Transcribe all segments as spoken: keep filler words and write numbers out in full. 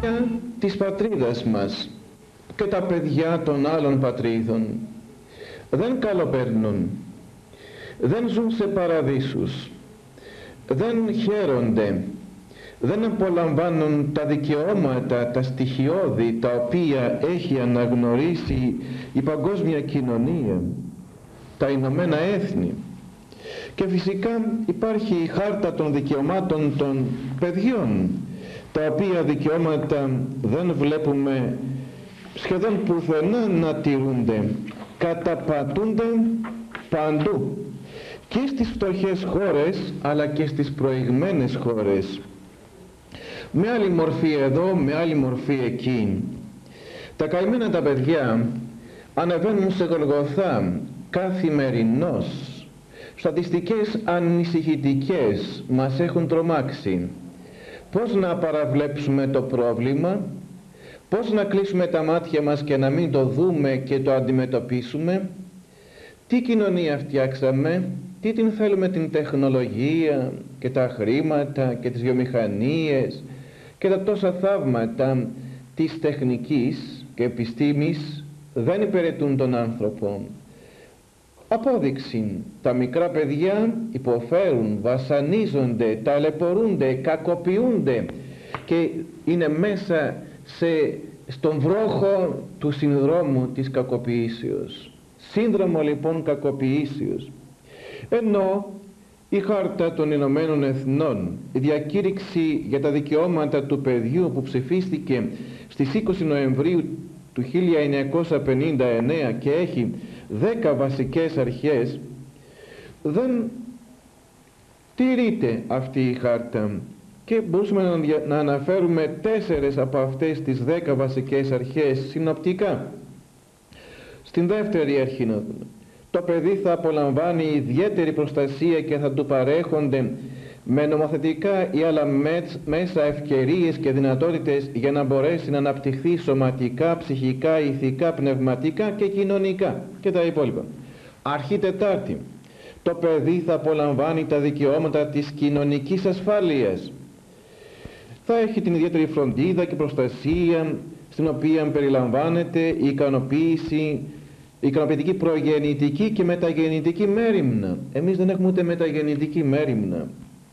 παιδιά της πατρίδας μας και τα παιδιά των άλλων πατρίδων δεν καλοπερνούν, δεν ζουν σε παραδείσους, δεν χαίρονται, δεν απολαμβάνουν τα δικαιώματα, τα στοιχειώδη τα οποία έχει αναγνωρίσει η παγκόσμια κοινωνία, τα Ηνωμένα Έθνη. Και φυσικά υπάρχει η χάρτα των δικαιωμάτων των παιδιών, τα οποία δικαιώματα δεν βλέπουμε σχεδόν πουθενά να τηρούνται, καταπατούνται παντού, και στις φτωχές χώρες αλλά και στις προηγμένες χώρες, με άλλη μορφή εδώ, με άλλη μορφή εκεί. Τα καημένα τα παιδιά ανεβαίνουν σε Γολγοθά καθημερινώς. Στατιστικές ανησυχητικές μας έχουν τρομάξει. Πώς να παραβλέψουμε το πρόβλημα, πώς να κλείσουμε τα μάτια μας και να μην το δούμε και το αντιμετωπίσουμε, τι κοινωνία φτιάξαμε, τι την θέλουμε την τεχνολογία και τα χρήματα και τις βιομηχανίες και τα τόσα θαύματα της τεχνικής και επιστήμης δεν υπηρετούν τον άνθρωπο. Απόδειξη, τα μικρά παιδιά υποφέρουν, βασανίζονται, ταλαιπωρούνται, κακοποιούνται και είναι μέσα σε, στον βρόχο του συνδρόμου της κακοποιήσεως. Σύνδρομο λοιπόν κακοποιήσεως. Ενώ η Χάρτα των Ηνωμένων Εθνών, η διακήρυξη για τα δικαιώματα του παιδιού που ψηφίστηκε στις είκοσι Νοεμβρίου του χίλια εννιακόσια πενήντα εννέα και έχει δέκα βασικές αρχές, δεν τηρείται αυτή η χάρτα, και μπορούσαμε να αναφέρουμε τέσσερες από αυτές τις δέκα βασικές αρχές συνοπτικά. Στην δεύτερη αρχή, το παιδί θα απολαμβάνει ιδιαίτερη προστασία και θα του παρέχονται με νομοθετικά ή άλλα μέσα ευκαιρίες και δυνατότητες για να μπορέσει να αναπτυχθεί σωματικά, ψυχικά, ηθικά, πνευματικά και κοινωνικά και τα υπόλοιπα. Αρχή τετάρτη, το παιδί θα απολαμβάνει τα δικαιώματα της κοινωνικής ασφάλειας. Θα έχει την ιδιαίτερη φροντίδα και προστασία στην οποία περιλαμβάνεται η ικανοποίηση, η ικανοποιητική προγεννητική και μεταγεννητική μέριμνα. Εμείς δεν έχουμε ούτε μεταγεννητική μέριμνα.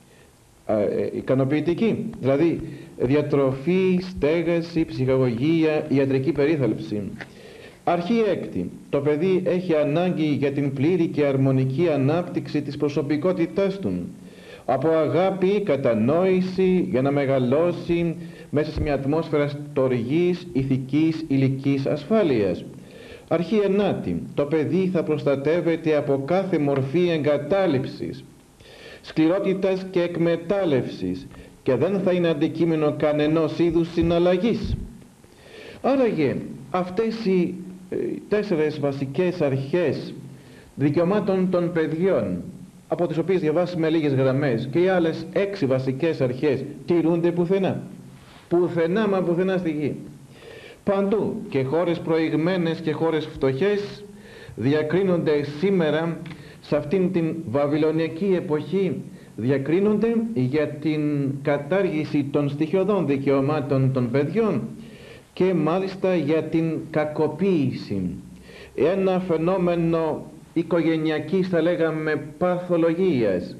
Ε, ικανοποιητική, δηλαδή διατροφή, στέγαση, ψυχαγωγία, ιατρική περίθαλψη. Αρχή έκτη, το παιδί έχει ανάγκη για την πλήρη και αρμονική ανάπτυξη της προσωπικότητάς του, από αγάπη, κατανόηση, για να μεγαλώσει μέσα σε μια ατμόσφαιρα στοργής, ηθικής, υλικής ασφάλειας. Αρχή ενάτη, το παιδί θα προστατεύεται από κάθε μορφή εγκατάλειψης, σκληρότητας και εκμετάλλευσης και δεν θα είναι αντικείμενο κανενός είδους συναλλαγής. Άραγε αυτές οι ε, τέσσερες βασικές αρχές δικαιωμάτων των παιδιών, από τις οποίες διαβάσουμε λίγες γραμμές, και οι άλλες έξι βασικές αρχές τηρούνται πουθενά. Πουθενά μα πουθενά στη γη. Παντού, και χώρες προηγμένες και χώρες φτωχές, διακρίνονται σήμερα σε αυτήν την βαβυλωνιακή εποχή, διακρίνονται για την κατάργηση των στοιχειωδών δικαιωμάτων των παιδιών και μάλιστα για την κακοποίηση. Ένα φαινόμενο οικογενειακής, θα λέγαμε, παθολογίας.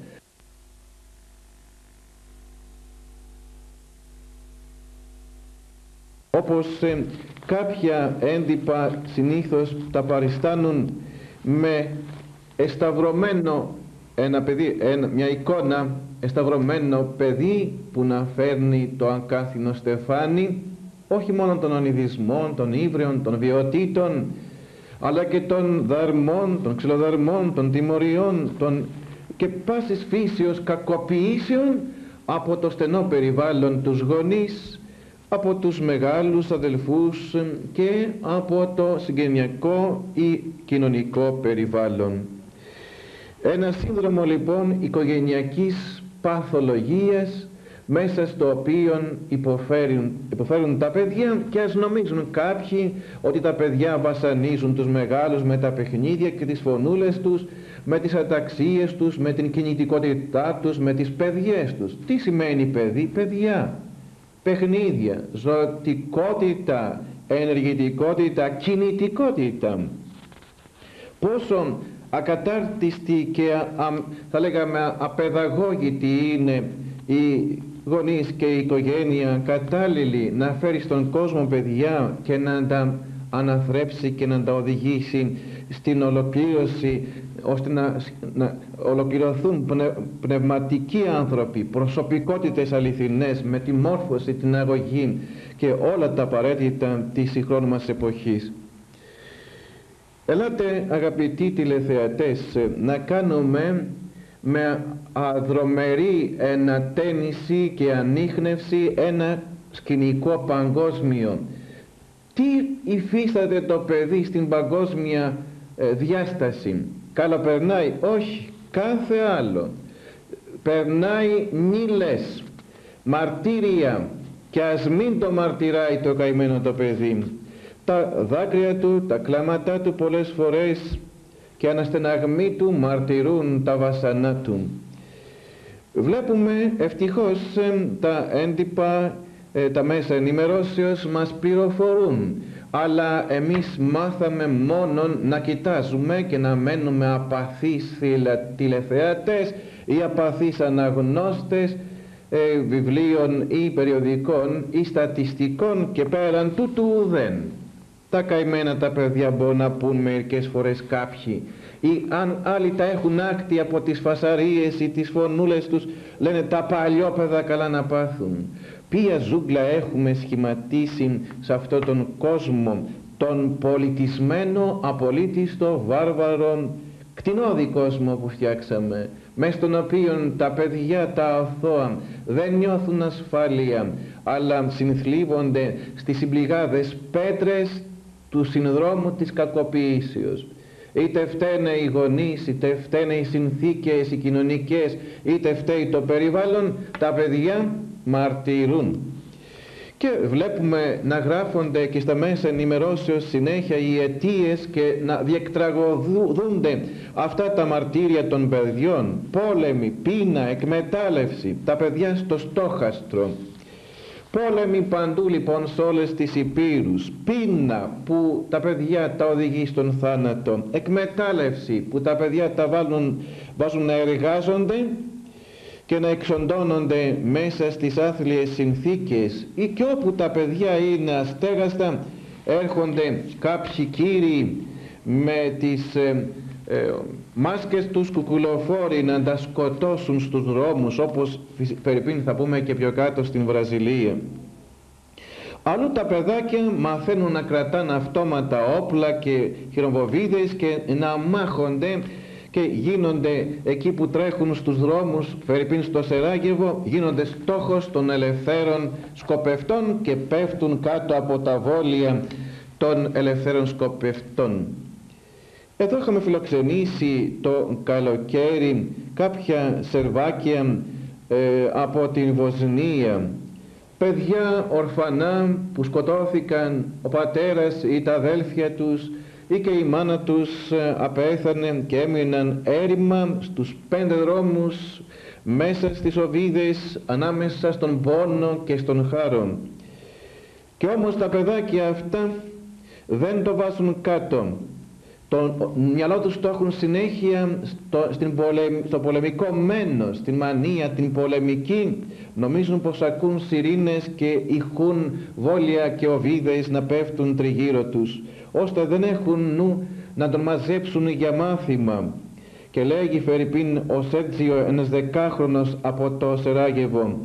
Όπως ε, κάποια έντυπα συνήθως τα παριστάνουν με εσταυρωμένο ένα παιδί, ένα, μια εικόνα εσταυρωμένο παιδί που να φέρνει το ακάθινο στεφάνι, όχι μόνο των ονειδισμών, των ύβρεων, των βιωτήτων, αλλά και των δαρμών, των ξυλοδαρμών, των τιμωριών, των και πάσης φύσεως κακοποιήσεων από το στενό περιβάλλον τους γονείς, από τους μεγάλους αδελφούς και από το συγγενειακό ή κοινωνικό περιβάλλον. Ένα σύνδρομο λοιπόν οικογενειακής παθολογίας, μέσα στο οποίο υποφέρουν, υποφέρουν τα παιδιά, και ας νομίζουν κάποιοι ότι τα παιδιά βασανίζουν τους μεγάλους με τα παιχνίδια και τις φωνούλες τους, με τις αταξίες τους, με την κινητικότητά τους, με τις παιδιές τους. Τι σημαίνει παιδί? Παιδιά. παιχνίδια, ζωτικότητα, ενεργητικότητα, κινητικότητα. Πόσο ακατάρτιστη και α, θα λέγαμε απαιδαγώγητη είναι η γονείς και η οικογένεια κατάλληλη να φέρει στον κόσμο παιδιά και να τα αναθρέψει και να τα οδηγήσει στην ολοκλήρωση, ώστε να, να ολοκληρωθούν πνε, πνευματικοί άνθρωποι, προσωπικότητες αληθινές με τη μόρφωση, την αγωγή και όλα τα απαραίτητα της σύγχρονης μας εποχής. Ελάτε αγαπητοί τηλεθεατές να κάνουμε με αδρομερή ενατένιση και ανίχνευση ένα σκηνικό παγκόσμιο. Τι υφίσταται το παιδί στην παγκόσμια ε, διάσταση? Καλοπερνάει? Όχι, κάθε άλλο. Περνάει νύλες, μαρτύρια, και ας μην το μαρτυράει το καημένο το παιδί. Τα δάκρυα του, τα κλάματά του πολλές φορές και αναστεναγμοί του μαρτυρούν τα βασανά του. Βλέπουμε ευτυχώς τα έντυπα, τα μέσα ενημερώσεως μας πληροφορούν, αλλά εμείς μάθαμε μόνον να κοιτάζουμε και να μένουμε απαθείς τηλεθεατές ή απαθείς αναγνώστες ε, βιβλίων ή περιοδικών ή στατιστικών, και πέραν τούτου ουδέν. Τα καημένα τα παιδιά μπορούν να πούν μερικές φορές κάποιοι, ή αν άλλοι τα έχουν άκτη από τις φασαρίες ή τις φωνούλες τους, λένε τα παλιόπαιδα καλά να πάθουν. Ποια ζούγκλα έχουμε σχηματίσει σε αυτόν τον κόσμο, τον πολιτισμένο, απολύτιστο, βάρβαρο, κτηνώδη κόσμο που φτιάξαμε, μες στον οποίο τα παιδιά τα αθώα δεν νιώθουν ασφάλεια, αλλά συνθλίβονται στις συμπληγάδες πέτρες του συνδρόμου της κακοποίησεως. Είτε φταίνε οι γονείς, είτε φταίνε οι συνθήκες, οι κοινωνικές, είτε φταίει το περιβάλλον, τα παιδιά μαρτυρούν. Και βλέπουμε να γράφονται και στα μέσα ενημερώσεως συνέχεια οι αιτίες και να διεκτραγωδούνται αυτά τα μαρτύρια των παιδιών. Πόλεμοι, πείνα, εκμετάλλευση, τα παιδιά στο στόχαστρο. Πόλεμοι παντού λοιπόν σε όλες τις υπήρους, πείνα που τα παιδιά τα οδηγεί στον θάνατο, εκμετάλλευση που τα παιδιά τα βάλουν, βάζουν να εργάζονται και να εξοντώνονται μέσα στις άθλιες συνθήκες, ή και όπου τα παιδιά είναι αστέγαστα έρχονται κάποιοι κύριοι με τις ε, ε, μάσκες τους κουκουλοφόροι να τα σκοτώσουν στους δρόμους, όπως φερειπίν θα πούμε και πιο κάτω στην Βραζιλία. Αλλού τα παιδάκια μαθαίνουν να κρατάνε αυτόματα όπλα και χειροβοβίδες και να μάχονται και γίνονται εκεί που τρέχουν στους δρόμους, φερειπίν στο Σεράγεβο, γίνονται στόχος των ελευθέρων σκοπευτών και πέφτουν κάτω από τα βόλια των ελευθέρων σκοπευτών. Εδώ είχαμε φιλοξενήσει το καλοκαίρι κάποια σερβάκια ε, από την Βοσνία, παιδιά ορφανά που σκοτώθηκαν, ο πατέρας ή τα αδέλφια τους ή και η μάνα τους απέθανε και έμειναν έρημα στους πέντε δρόμους, μέσα στις οβίδες, ανάμεσα στον πόνο και στον χάρο. Και όμως τα παιδάκια αυτά δεν το βάζουν κάτω. Το μυαλό τους το έχουν συνέχεια στο, στην πολεμ, στο πολεμικό μένος, στην μανία, την πολεμική. Νομίζουν πως ακούν σιρήνες και ηχούν βόλια και οβίδες να πέφτουν τριγύρω τους, ώστε δεν έχουν νου να τον μαζέψουν για μάθημα. Και λέγει φερειπίν ο Σέρτζιο, ένας δεκάχρονος από το Σεράγεβο,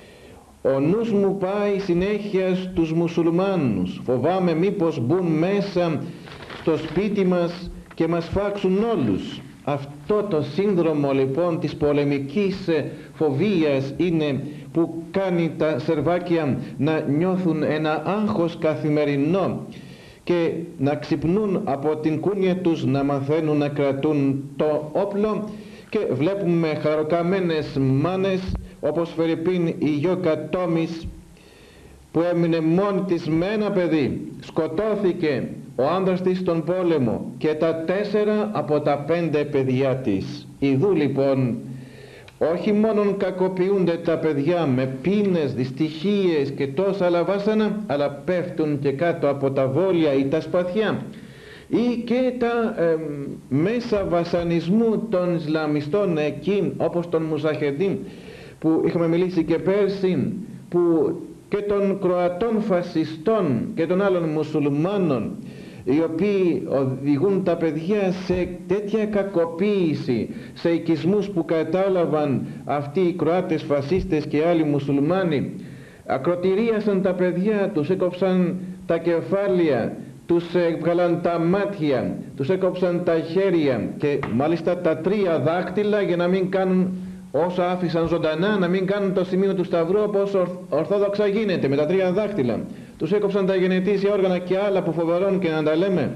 ο νους μου πάει συνέχεια στους μουσουλμάνους, φοβάμαι μήπως μπουν μέσα στο σπίτι μας και μας φάξουν όλους. Αυτό το σύνδρομο λοιπόν της πολεμικής φοβίας είναι που κάνει τα σερβάκια να νιώθουν ένα άγχος καθημερινό και να ξυπνούν από την κούνια τους, να μαθαίνουν να κρατούν το όπλο. Και βλέπουμε χαροκαμένες μάνες όπως φερειπίν η Γιώκα Τόμης, που έμεινε μόνη της με ένα παιδί, σκοτώθηκε ο άντρας της στον πόλεμο και τα τέσσερα από τα πέντε παιδιά της. Ιδού λοιπόν όχι μόνον κακοποιούνται τα παιδιά με πίνες, δυστυχίες και τόσα άλλα βάσανα, αλλά πέφτουν και κάτω από τα βόλια ή τα σπαθιά ή και τα ε, μέσα βασανισμού των Ισλαμιστών εκεί, όπως τον Μουζαχεντίν που είχαμε μιλήσει και πέρσι, που και των Κροατών φασιστών και των άλλων μουσουλμάνων, οι οποίοι οδηγούν τα παιδιά σε τέτοια κακοποίηση, σε οικισμούς που κατάλαβαν αυτοί οι Κροάτες φασίστες και άλλοι μουσουλμάνοι. Ακροτηρίασαν τα παιδιά, τους έκοψαν τα κεφάλια, τους έβγαλαν τα μάτια, τους έκοψαν τα χέρια και μάλιστα τα τρία δάχτυλα, για να μην κάνουν, όσα άφησαν ζωντανά, να μην κάνουν το σημείο του σταυρού όπως ορθόδοξα γίνεται, με τα τρία δάχτυλα. Τους έκοψαν τα γενετήσια όργανα και άλλα που φοβερών και να τα λέμε.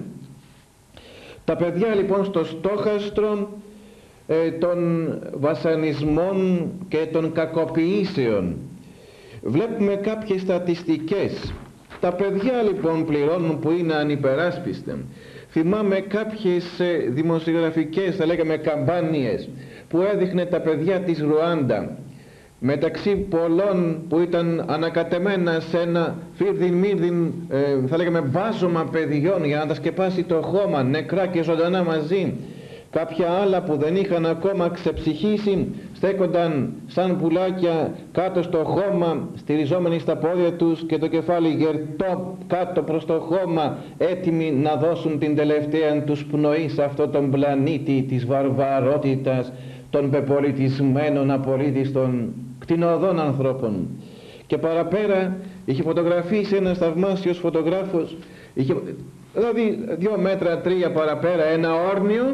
Τα παιδιά λοιπόν στο στόχαστρο ε, των βασανισμών και των κακοποιήσεων. Βλέπουμε κάποιες στατιστικές. Τα παιδιά λοιπόν πληρώνουν, που είναι ανυπεράσπιστα. Θυμάμαι κάποιες ε, δημοσιογραφικές, θα λέγαμε καμπάνιες, που έδειχνε τα παιδιά της Ρουάντα, μεταξύ πολλών που ήταν ανακατεμένα σε ένα φίρδιν μύρδιν, ε, θα λέγαμε βάζωμα παιδιών, για να τα σκεπάσει το χώμα, νεκρά και ζωντανά μαζί. Κάποια άλλα που δεν είχαν ακόμα ξεψυχήσει στέκονταν σαν πουλάκια κάτω στο χώμα, στηριζόμενοι στα πόδια τους και το κεφάλι γερτό κάτω προς το χώμα, έτοιμοι να δώσουν την τελευταία τους πνοή σε αυτό τον πλανήτη της βαρβαρότητας των πεπολιτισμένων απολύτιστων κτηνοδών ανθρώπων. Και παραπέρα είχε φωτογραφίσει ένας θαυμάσιος φωτογράφος, είχε, δηλαδή δύο μέτρα τρία παραπέρα, ένα όρνιο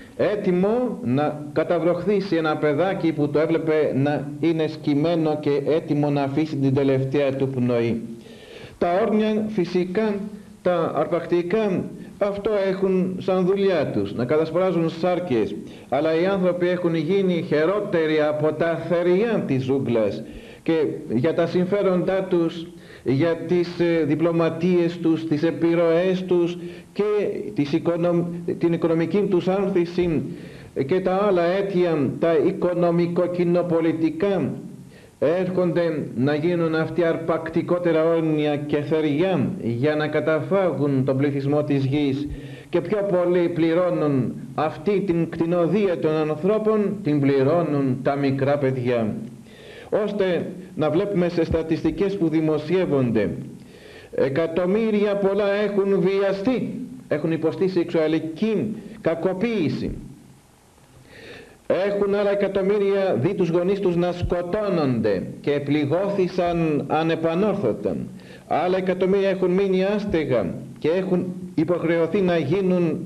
έτοιμο να καταβροχθήσει ένα παιδάκι που το έβλεπε να είναι σκυμμένο και έτοιμο να αφήσει την τελευταία του πνοή. Τα όρνια φυσικά, τα αρπακτικά, αυτό έχουν σαν δουλειά τους, να κατασπράζουν σάρκες, αλλά οι άνθρωποι έχουν γίνει χερότεροι από τα θεριά της ζούγκλας και για τα συμφέροντά τους, για τις ε, διπλωματίες τους, τις επιρροές τους και τις οικονομ... την οικονομική τους άνθηση και τα άλλα αίτια, τα οικονομικο-κοινοπολιτικά, έρχονται να γίνουν αυτοί αρπακτικότερα όρνια και θεριά για να καταφάγουν τον πληθυσμό της γης, και πιο πολλοί πληρώνουν αυτή την κτηνοδία των ανθρώπων, την πληρώνουν τα μικρά παιδιά, ώστε να βλέπουμε σε στατιστικές που δημοσιεύονται εκατομμύρια πολλά έχουν βιαστεί, έχουν υποστεί σεξουαλική κακοποίηση. Έχουν άλλα εκατομμύρια δει τους γονείς τους να σκοτώνονται και πληγώθησαν ανεπανόρθωτα. Άλλα εκατομμύρια έχουν μείνει άστεγα και έχουν υποχρεωθεί να γίνουν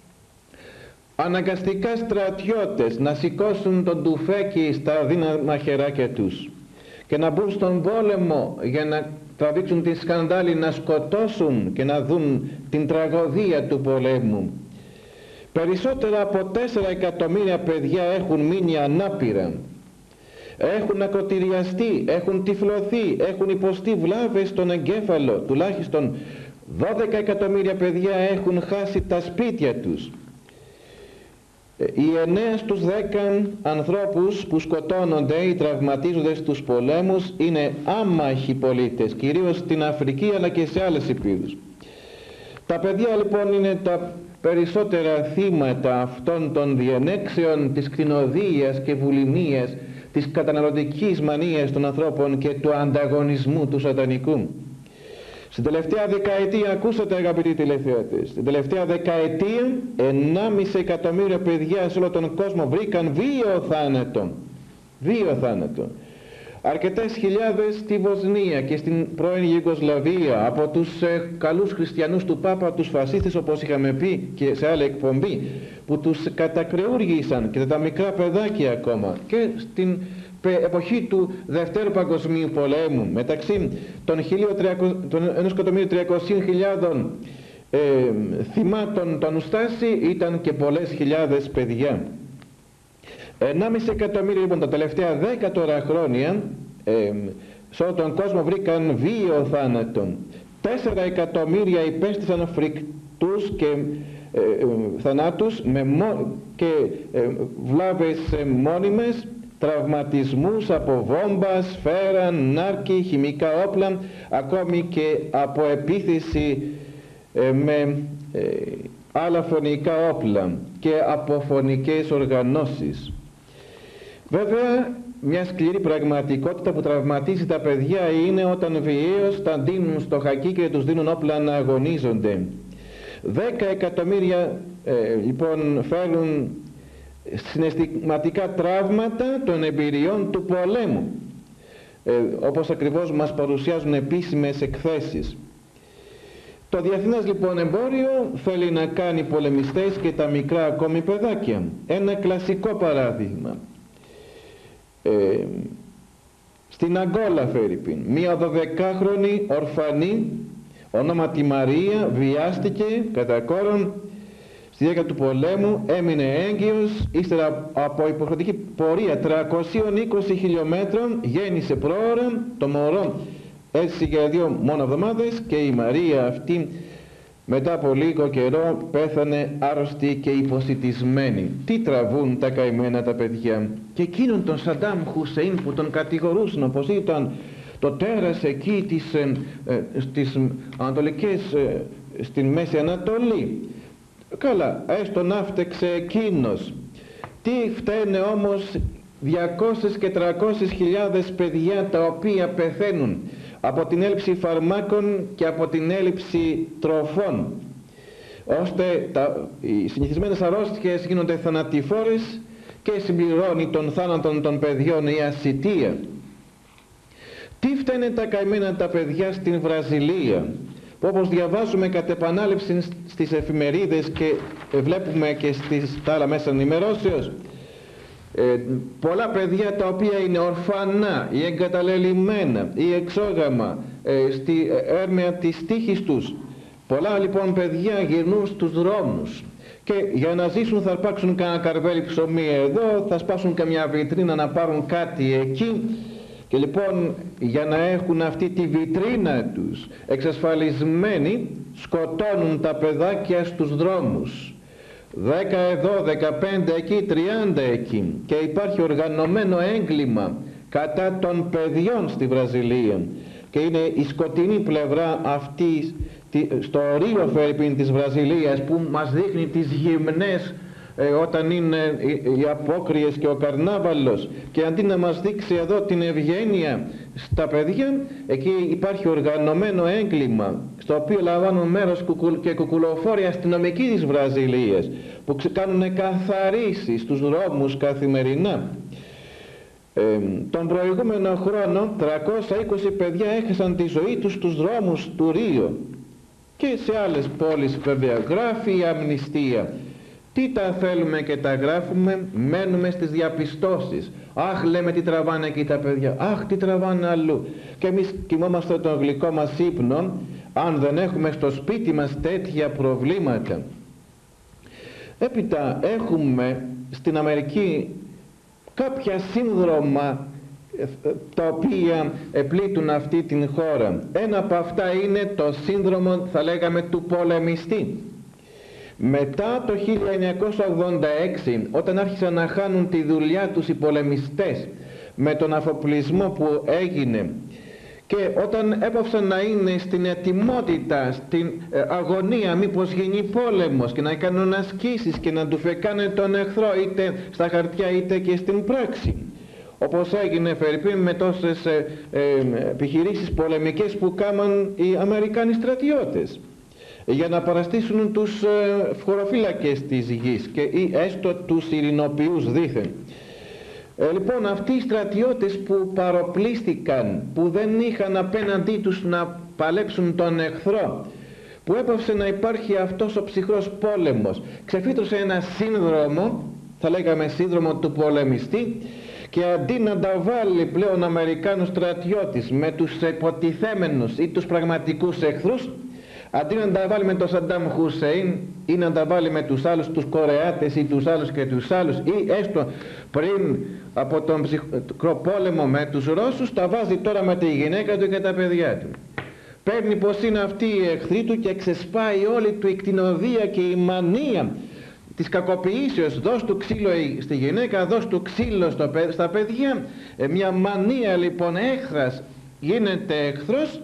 αναγκαστικά στρατιώτες, να σηκώσουν τον τουφέκι στα δύναμα χεράκια τους και να μπουν στον πόλεμο για να τραβήξουν τη σκανδάλη, να σκοτώσουν και να δουν την τραγωδία του πολέμου. Περισσότερα από τέσσερα εκατομμύρια παιδιά έχουν μείνει ανάπηρα, έχουν ακροτηριαστεί, έχουν τυφλωθεί, έχουν υποστεί βλάβες στον εγκέφαλο. Τουλάχιστον δώδεκα εκατομμύρια παιδιά έχουν χάσει τα σπίτια τους. Οι εννέα στους δέκα ανθρώπους που σκοτώνονται ή τραυματίζονται στους πολέμους είναι άμαχοι πολίτες, κυρίως στην Αφρική αλλά και σε άλλες υπήρους. Τα παιδιά λοιπόν είναι τα περισσότερα θύματα αυτών των διενέξεων της κτηνοδίας και βουλημίας, της καταναλωτικής μανίας των ανθρώπων και του ανταγωνισμού του σατανικού. Στην τελευταία δεκαετία, ακούσατε αγαπητοί τηλεθεατές, στην τελευταία δεκαετία ενάμιση εκατομμύρια παιδιά σε όλο τον κόσμο βρήκαν βίο θάνατο. Βίο θάνατο. Αρκετές χιλιάδες στη Βοσνία και στην πρώην Ιουγκοσλαβία από τους ε, καλούς χριστιανούς του Πάπα, τους φασίστες, όπως είχαμε πει και σε άλλη εκπομπή, που τους κατακρεούργησαν, και τα μικρά παιδάκια ακόμα, και στην εποχή του Δευτέρου Παγκοσμίου Πολέμου, μεταξύ των ενός εκατομμύριου τριακοσίων χιλιάδων ε, θυμάτων των Στάση ήταν και πολλές χιλιάδες παιδιά. ενάμιση εκατομμύρια λοιπόν τα τελευταία δέκα τώρα χρόνια ε, σε όλο τον κόσμο βρήκαν βίο θάνατον. τέσσερα εκατομμύρια υπέστησαν φρικτούς και ε, ε, θανάτους με μο, και ε, βλάβες ε, μόνιμες τραυματισμούς από βόμβα, σφαίρα, νάρκη, χημικά όπλα, ακόμη και από επίθεση ε, με ε, άλλα φωνικά όπλα και από φωνικές οργανώσεις. Βέβαια, μια σκληρή πραγματικότητα που τραυματίζει τα παιδιά είναι όταν βιαίως τα δίνουν στο χακί και τους δίνουν όπλα να αγωνίζονται. Δέκα εκατομμύρια ε, λοιπόν φέρουν συναισθηματικά τραύματα των εμπειριών του πολέμου, ε, όπως ακριβώς μας παρουσιάζουν επίσημες εκθέσεις. Το διεθνές λοιπόν εμπόριο θέλει να κάνει πολεμιστές και τα μικρά ακόμη παιδάκια. Ένα κλασικό παράδειγμα. Ε, στην Αγκόλα φέρειπιν, μία δωδεκάχρονη ορφανή ονόματι Μαρία βιάστηκε κατά κόρον στη διάρκεια του πολέμου, έμεινε έγκυος, ύστερα από υποχρεωτική πορεία τριακόσιων είκοσι χιλιόμετρων γέννησε πρόωρα, το μωρό έζησε για δύο μόνο εβδομάδες και η Μαρία αυτή μετά από λίγο καιρό πέθανε άρρωστη και υποσιτισμένη. Τι τραβούν τα καημένα τα παιδιά. Και εκείνον τον Σαντάμ Χουσέιν που τον κατηγορούσαν όπως ήταν το τέρας εκεί της, ε, ε, στις ανατολικές, ε, στην Μέση Ανατολή. Καλά, έστω να φταίξε εκείνος. Τι φταίνε όμως διακόσιες και τριακόσιες χιλιάδες παιδιά τα οποία πεθαίνουν από την έλλειψη φαρμάκων και από την έλλειψη τροφών, ώστε τα, οι συνηθισμένες αρρώστιες γίνονται θανατηφόρες και συμπληρώνει τον θάνατο των παιδιών η ασιτεία. Τι φταίνε τα καημένα τα παιδιά στην Βραζιλία, που όπως διαβάζουμε κατ' επανάληψη στις εφημερίδες και βλέπουμε και στις τα άλλα μέσα ενημερώσεως, Ε, πολλά παιδιά τα οποία είναι ορφανά ή εγκαταλελειμμένα ή εξόγαμα ε, στη έρμεα της τύχης τους. Πολλά λοιπόν παιδιά γυρνούν στους δρόμους και για να ζήσουν θα αρπάξουν κανένα καρβέλι ψωμί εδώ, θα σπάσουν καμιά βιτρίνα να πάρουν κάτι εκεί και λοιπόν για να έχουν αυτή τη βιτρίνα τους εξασφαλισμένη σκοτώνουν τα παιδάκια στους δρόμους. δέκα εδώ, δεκαπέντε εκεί, τριάντα εκεί, και υπάρχει οργανωμένο έγκλημα κατά των παιδιών στη Βραζιλία και είναι η σκοτεινή πλευρά αυτή στο Ρίο Φερρυπίν της Βραζιλίας που μας δείχνει τις γυμνές ε, όταν είναι οι απόκριες και ο καρνάβαλος, και αντί να μας δείξει εδώ την ευγένεια στα παιδιά, εκεί υπάρχει οργανωμένο έγκλημα στο οποίο λαμβάνουν μέρος και κουκουλοφόροι αστυνομικοί της Βραζιλίας που κάνουν καθαρίσεις στους δρόμους καθημερινά. Ε, τον προηγούμενο χρόνο τριακόσια είκοσι παιδιά έχασαν τη ζωή τους στους δρόμους του Ρίο και σε άλλες πόλεις βέβαια. Γράφει η αμνηστία. Τι τα θέλουμε και τα γράφουμε, μένουμε στις διαπιστώσεις. Αχ, λέμε τι τραβάνε εκεί τα παιδιά, αχ τι τραβάνε αλλού. Και εμείς κοιμόμαστε τον γλυκό μας ύπνο, αν δεν έχουμε στο σπίτι μας τέτοια προβλήματα. Έπειτα έχουμε στην Αμερική κάποια σύνδρομα τα οποία επλήττουν αυτή την χώρα. Ένα από αυτά είναι το σύνδρομο, θα λέγαμε, του πολεμιστή. Μετά το χίλια εννιακόσια ογδόντα έξι, όταν άρχισαν να χάνουν τη δουλειά τους οι πολεμιστές με τον αφοπλισμό που έγινε και όταν έπαυσαν να είναι στην ετοιμότητα, στην αγωνία μήπως γίνει πόλεμος και να κάνουν ασκήσεις και να του φεκάνε τον εχθρό είτε στα χαρτιά είτε και στην πράξη, όπως έγινε φερειπίν με τόσες ε, ε, επιχειρήσεις πολεμικές που κάμαν οι Αμερικάνοι στρατιώτες για να παραστήσουν τους ε, χωροφύλακες της γης και ή έστω τους ειρηνοποιούς δήθεν. Ε, λοιπόν, αυτοί οι στρατιώτες που παροπλίστηκαν, που δεν είχαν απέναντί τους να παλέψουν τον εχθρό, που έπαυσε να υπάρχει αυτός ο ψυχρός πόλεμος, ξεφύτρωσε ένα σύνδρομο, θα λέγαμε σύνδρομο του πολεμιστή, και αντί να τα βάλει πλέον Αμερικάνους στρατιώτες με τους υποτιθέμενους ή τους πραγματικούς εχθρούς, αντί να τα βάλει με τον Σαντάμ Χουσέιν ή να τα βάλει με τους άλλους, τους Κορεάτες ή τους άλλους και τους άλλους, ή έστω πριν από τον ψυχρό πόλεμο με τους Ρώσους, τα βάζει τώρα με τη γυναίκα του και τα παιδιά του. Παίρνει πως είναι αυτοί οι εχθροί του και ξεσπάει όλη του η κτηνοδία και η μανία της κακοποιήσεως, δώσ' του ξύλο στη γυναίκα, δώσ' του ξύλο στο, στα παιδιά, ε, μια μανία λοιπόν έχθρας γίνεται εχθρός,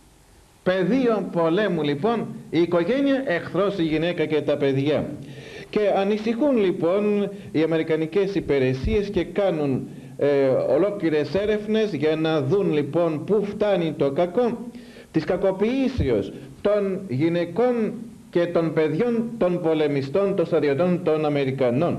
πεδίο πολέμου λοιπόν η οικογένεια, εχθρός η γυναίκα και τα παιδιά. Και ανησυχούν λοιπόν οι αμερικανικές υπηρεσίες και κάνουν ε, ολόκληρες έρευνες για να δουν λοιπόν πού φτάνει το κακό της κακοποιήσεως των γυναικών και των παιδιών των πολεμιστών, των στρατιωτών των Αμερικανών.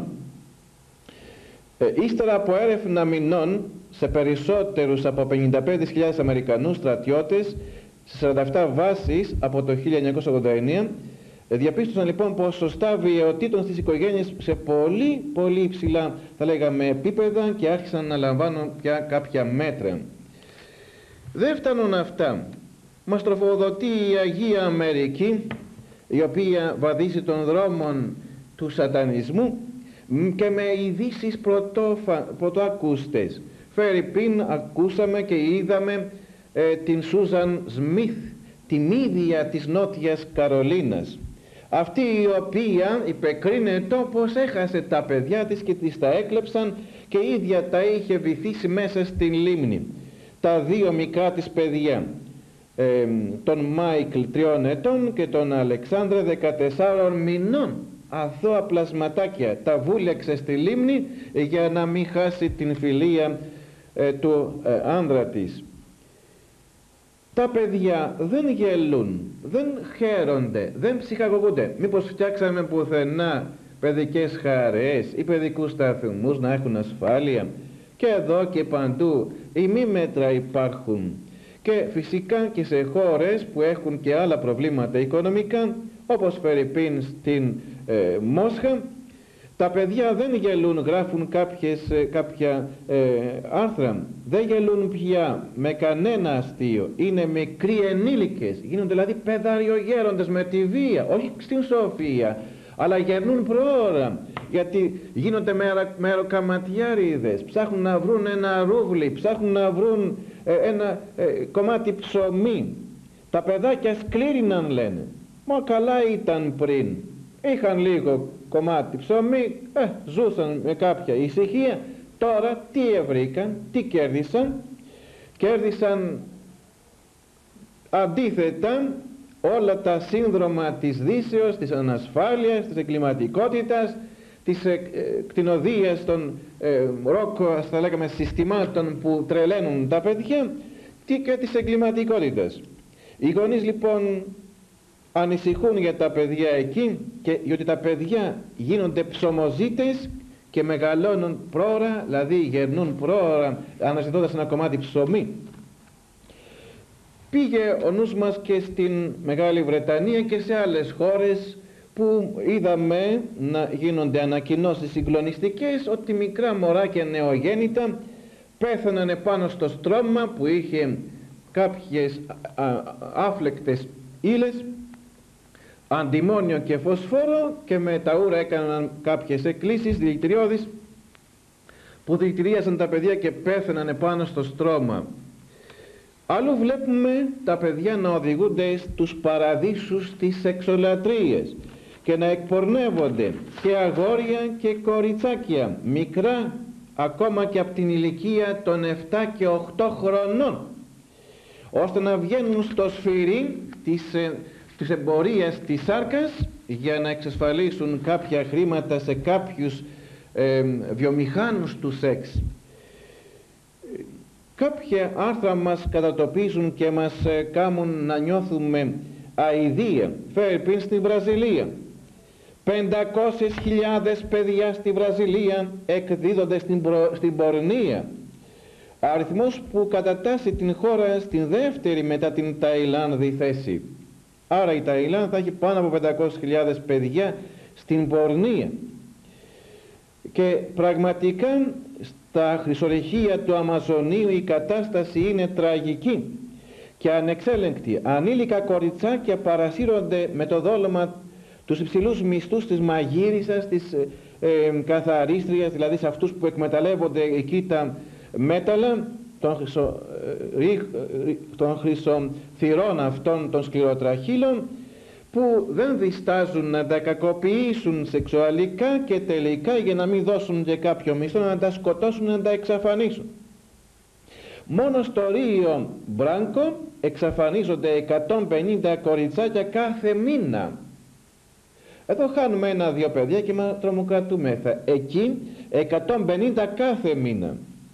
Ε, ύστερα από έρευνα μηνών σε περισσότερους από πενήντα πέντε χιλιάδες Αμερικανούς στρατιώτες σε σαράντα επτά βάσεις από το χίλια εννιακόσια ογδόντα εννέα, διαπίστωσαν λοιπόν ποσοστά βιαιοτήτων στις οικογένειες σε πολύ πολύ υψηλά, θα λέγαμε, επίπεδα, και άρχισαν να λαμβάνουν πια κάποια μέτρα. Δεν φτάνουν αυτά. Μας τροφοδοτεί η Αγία Αμερική, η οποία βαδίζει των δρόμων του σατανισμού και με ειδήσεις πρωτοακούστες. Φερρυπίν ακούσαμε και είδαμε ε, την Σούζαν Σμιθ, την ίδια της Νότιας Καρολίνας, αυτή η οποία υπεκρίνεται πως έχασε τα παιδιά της και της τα έκλεψαν και η ίδια τα είχε βυθίσει μέσα στην λίμνη, τα δύο μικρά της παιδιά, ε, τον Μάικλ τριών ετών και τον Αλεξάνδρα δεκατεσσάρων μηνών, αθώα πλασματάκια, τα βούλεξε στη λίμνη για να μην χάσει την φιλία ε, του ε, άνδρα της. Τα παιδιά δεν γελούν, δεν χαίρονται, δεν ψυχαγωγούνται. Μήπως φτιάξαμε πουθενά παιδικές χαρές ή παιδικούς σταθμούς να έχουν ασφάλεια? Και εδώ και παντού ημίμετρα υπάρχουν. Και φυσικά και σε χώρες που έχουν και άλλα προβλήματα οικονομικά, όπως φερρυπίν στην ε, Μόσχα, τα παιδιά δεν γελούν, γράφουν κάποιες, ε, κάποια ε, άρθρα, δεν γελούν πια με κανένα αστείο, είναι μικροί ενήλικες, γίνονται δηλαδή παιδαριογέροντες με τη βία, όχι στην σοφία, αλλά γερνούν προώρα, γιατί γίνονται μεροκαματιάριδες, ψάχνουν να βρουν ένα ρούβλι, ψάχνουν να βρουν ε, ένα ε, κομμάτι ψωμί. Τα παιδάκια σκλήριναν, λένε. Μα καλά ήταν πριν, είχαν λίγο κομμάτι ψωμί, ε, ζούσαν με κάποια ησυχία. Τώρα τι ευρήκαν, τι κέρδισαν? Κέρδισαν αντίθετα όλα τα σύνδρομα της δύσεως, της ανασφάλειας, της εγκληματικότητας, της ε, ε, κτηνοδίας των ε, ροκ, θα λέγαμε, συστημάτων που τρελαίνουν τα παιδιά και της εγκληματικότητας. Οι γονείς λοιπόν ανησυχούν για τα παιδιά εκεί, και γιατί τα παιδιά γίνονται ψωμοζήτες και μεγαλώνουν πρόωρα, δηλαδή γερνούν πρόωρα αναζητώντας ένα κομμάτι ψωμί. Πήγε ο νους μας και στην Μεγάλη Βρετανία και σε άλλες χώρες που είδαμε να γίνονται ανακοινώσεις συγκλονιστικές ότι μικρά μωράκια νεογέννητα πέθαναν πάνω στο στρώμα που είχε κάποιες άφλεκτες ύλες, αντιμόνιο και φωσφόρο, και με τα ούρα έκαναν κάποιες εκκλήσεις δηλητηριώδεις που δηλητηρίασαν τα παιδιά και πέθαναν πάνω στο στρώμα. Αλλού βλέπουμε τα παιδιά να οδηγούνται στους παραδείσους της εξολατρίας και να εκπορνεύονται και αγόρια και κοριτσάκια, μικρά ακόμα και από την ηλικία των επτά και οκτώ χρονών, ώστε να βγαίνουν στο σφυρί της, ε, της εμπορίας της σάρκας για να εξασφαλίσουν κάποια χρήματα σε κάποιους ε, βιομηχάνους του σεξ. Κάποια άρθρα μας κατατοπίζουν και μας ε, κάνουν να νιώθουμε αηδία. Φερρυπίν στη Βραζιλία, πεντακόσιες χιλιάδες παιδιά στη Βραζιλία εκδίδονται στην, προ... στην πορνεία, αριθμός που κατατάσσει την χώρα στην δεύτερη μετά την Ταϊλάνδη θέση. Άρα η Ταϊλάνδη θα έχει πάνω από πεντακόσιες χιλιάδες παιδιά στην πορνεία. Και πραγματικά στα χρυσορυχεία του Αμαζονίου η κατάσταση είναι τραγική και ανεξέλεγκτη. Ανήλικα κοριτσάκια παρασύρονται με το δόλωμα τους υψηλούς μισθούς της μαγείρισας, της ε, ε, καθαρίστριας, δηλαδή σε αυτούς που εκμεταλλεύονται εκεί τα μέταλλα των, χρυσο, ε, των χρυσοθυρών αυτών των σκληροτραχύλων, που που δεν διστάζουν να τα κακοποιήσουν σεξουαλικά και τελικά, για να μην δώσουν και κάποιο μισθό, να τα σκοτώσουν, να τα εξαφανίσουν. Μόνο στο Ρίο Μπράνκο εξαφανίζονται εκατόν πενήντα κοριτσάκια κάθε μήνα. Εδώ χάνουμε ένα-δυο παιδιά και μας τρομοκρατούμεθα. Εκεί εκατόν πενήντα κάθε μήνα.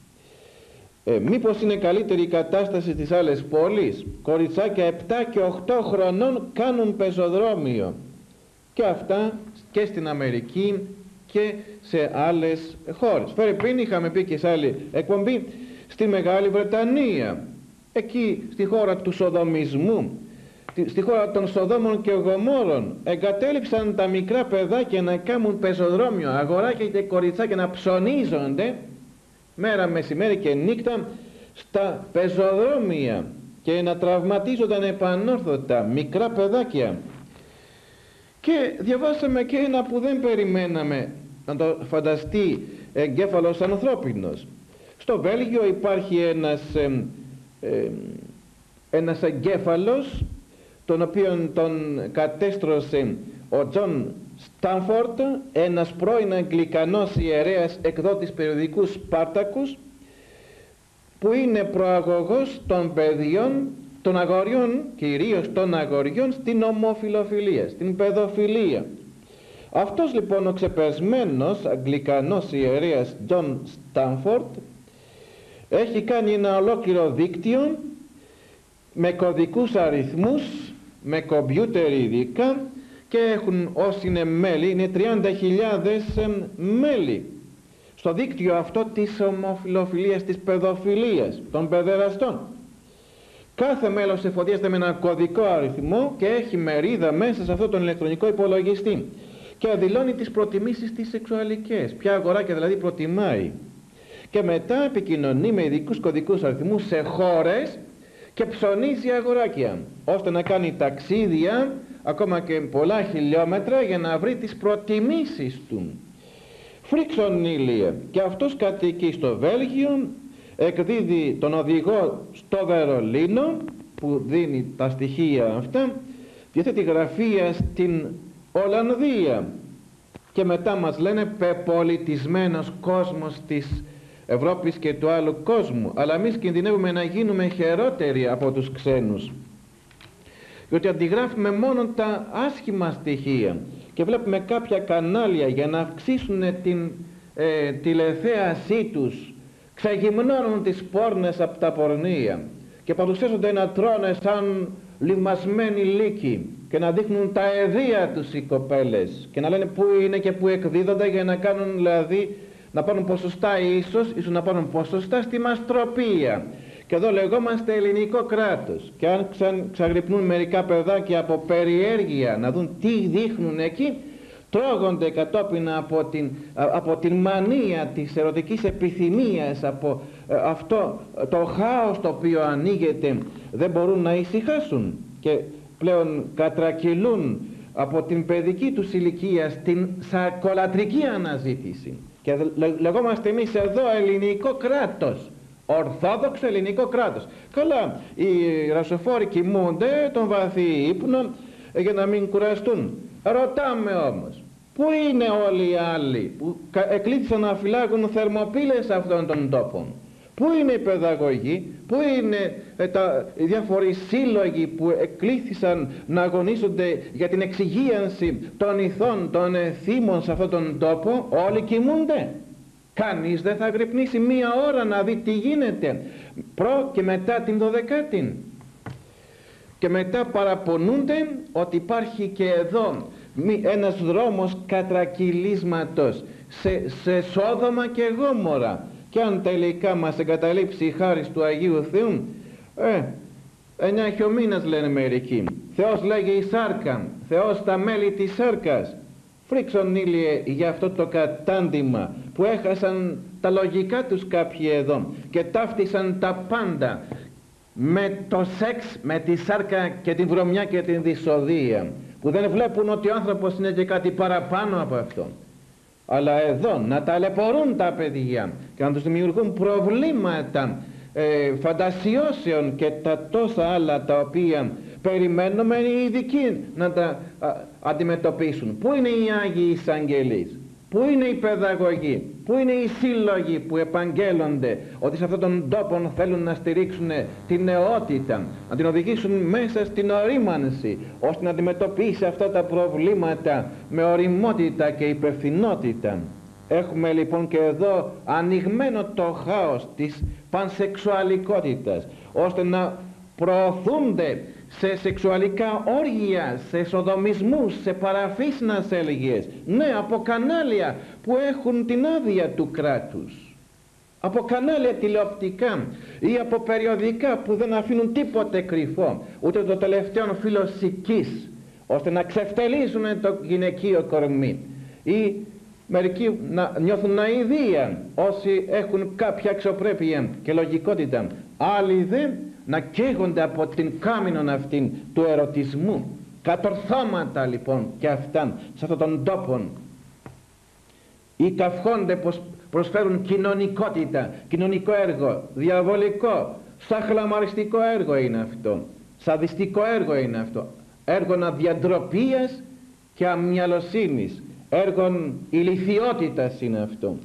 Ε, μήπως είναι καλύτερη η κατάσταση στις άλλες πόλεις? Κοριτσάκια επτά και οκτώ χρονών κάνουν πεζοδρόμιο. Και αυτά και στην Αμερική και σε άλλες χώρες. Φερρυπίν, είχαμε πει και σε άλλη εκπομπή, στη Μεγάλη Βρετανία, εκεί στη χώρα του σοδομισμού, στη χώρα των Σοδόμων και Γομόρων, εγκατέλειψαν τα μικρά παιδάκια να κάνουν πεζοδρόμιο, αγοράκια και κοριτσάκια να ψωνίζονται μέρα, μεσημέρι και νύχτα στα πεζοδρόμια και να τραυματίζονταν επανόρθωτα μικρά παιδάκια. Και διαβάσαμε και ένα που δεν περιμέναμε να το φανταστεί εγκέφαλος ανθρώπινος. Στο Βέλγιο υπάρχει ένας, ε, ε, ένας εγκέφαλος, τον οποίον τον κατέστρωσε ο Τζον Στάνφορντ, ένας πρώην Αγγλικανός ιερέας εκδότης περιοδικού Σπάρτακους, που είναι προαγωγός των παιδιών, των αγοριών, κυρίως των αγοριών, στην ομοφιλοφιλία, στην παιδοφιλία. Αυτός λοιπόν ο ξεπεσμένος Αγγλικανός ιερέας Τζον Στάνφορντ έχει κάνει ένα ολόκληρο δίκτυο με κωδικούς αριθμούς, με κομπιούτερ ειδικά, και έχουν, όσοι είναι μέλη, είναι τριάντα χιλιάδες μέλη στο δίκτυο αυτό της ομοφιλοφιλίας, της παιδοφιλίας, των παιδεραστών. Κάθε μέλος εφοδιάζεται με ένα κωδικό αριθμό και έχει μερίδα μέσα σε αυτό τον ηλεκτρονικό υπολογιστή και δηλώνει τις προτιμήσεις τις σεξουαλικές, ποια αγοράκια δηλαδή προτιμάει, και μετά επικοινωνεί με ειδικούς κωδικούς αριθμούς σε χώρες και ψωνίζει αγοράκια, ώστε να κάνει ταξίδια ακόμα και πολλά χιλιόμετρα για να βρει τις προτιμήσεις του. Φρίξον ήλιε, και αυτός κατοικεί στο Βέλγιο, εκδίδει τον οδηγό στο Βερολίνο που δίνει τα στοιχεία αυτά, διαθέτει γραφεία στην Ολλανδία, και μετά μας λένε πεπολιτισμένος κόσμος της Ευρώπης και του άλλου κόσμου, αλλά εμείς κινδυνεύουμε να γίνουμε χειρότεροι από τους ξένους, διότι αντιγράφουμε μόνο τα άσχημα στοιχεία και βλέπουμε κάποια κανάλια για να αυξήσουν την ε, τηλεθέασή τους, ξεγυμνώνουν τις πόρνες από τα πορνεία και παρουσιάζονται να τρώνε σαν λιμασμένοι λύκοι και να δείχνουν τα εδεία τους οι κοπέλες και να λένε πού είναι και πού εκδίδονται, για να κάνουν δηλαδή να πάρουν ποσοστά, ίσως, ίσως να πάρουν ποσοστά στη μαστροπία. Και εδώ λεγόμαστε ελληνικό κράτος, και αν ξα, ξαγρυπνούν μερικά παιδάκια από περιέργεια να δουν τι δείχνουν εκεί, τρώγονται κατόπιν από την, από την μανία της ερωτικής επιθυμίας, από ε, αυτό το χάος το οποίο ανοίγεται, δεν μπορούν να ησυχάσουν και πλέον κατρακυλούν από την παιδική τους ηλικία στην σακολατρική αναζήτηση. Και λεγόμαστε εμείς εδώ ελληνικό κράτος, ορθόδοξο ελληνικό κράτος. Καλά, οι ρασοφόροι κοιμούνται τον βαθύ ύπνο για να μην κουραστούν. Ρωτάμε όμως, πού είναι όλοι οι άλλοι που εκλήθησαν να φυλάγουν θερμοπύλες σε αυτόν τον τόπο? Πού είναι οι παιδαγωγοί, πού είναι ε, τα, οι διάφοροι σύλλογοι που εκλήθησαν να αγωνίζονται για την εξυγίανση των ηθών, των εθήμων σε αυτόν τον τόπο? Όλοι κοιμούνται. Κανείς δεν θα γρυπνήσει μία ώρα να δει τι γίνεται προ και μετά την δωδεκάτη. Και μετά παραπονούνται ότι υπάρχει και εδώ ένας δρόμος κατρακυλίσματος σε, σε Σόδομα και Γόμορα. Και αν τελικά μας εγκαταλείψει η χάρις του Αγίου Θεού, ε, εννιά χιομήνας λένε μερικοί. Θεός λέγει η σάρκα, Θεός τα μέλη της σάρκας. Φρίξον ήλιε για αυτό το κατάντημα που έχασαν τα λογικά τους κάποιοι εδώ και ταύτισαν τα πάντα με το σεξ, με τη σάρκα και την βρωμιά και την δυσοδεία, που δεν βλέπουν ότι ο άνθρωπος είναι και κάτι παραπάνω από αυτό. Αλλά εδώ να ταλαιπωρούν τα παιδιά και να τους δημιουργούν προβλήματα ε, φαντασιώσεων και τα τόσα άλλα τα οποία περιμένουμε οι ειδικοί να τα α, αντιμετωπίσουν. Πού είναι οι Άγιοι Εισαγγελείς, πού είναι οι παιδαγωγοί, πού είναι οι σύλλογοι που επαγγέλλονται ότι σε αυτόν τον τόπο θέλουν να στηρίξουν την νεότητα, να την οδηγήσουν μέσα στην ορίμανση, ώστε να αντιμετωπίσει αυτά τα προβλήματα με οριμότητα και υπευθυνότητα. Έχουμε λοιπόν και εδώ ανοιγμένο το χάος της πανσεξουαλικότητας, ώστε να προωθούνται σε σεξουαλικά όργια, σε σοδομισμούς, σε παραφύσνας έλεγες, ναι, από κανάλια που έχουν την άδεια του κράτους, από κανάλια τηλεοπτικά ή από περιοδικά που δεν αφήνουν τίποτε κρυφό, ούτε το τελευταίο φύλλο σικής, ώστε να ξεφτελίζουν το γυναικείο κορμί, ή μερικοί να νιώθουν αηδία όσοι έχουν κάποια αξιοπρέπεια και λογικότητα, άλλοι δε να καίγονται από την κάμινον αυτήν του ερωτισμού. Κατορθώματα λοιπόν και αυτά σε αυτόν τον τόπο. Οι καυχόνται πως προσφέρουν κοινωνικότητα, κοινωνικό έργο, διαβολικό, σαχλαμαριστικό έργο είναι αυτό, σαδιστικό έργο είναι αυτό, έργο αδιαντροπίας και αμυαλοσύνης, έργον ηλιθιότητας είναι αυτό.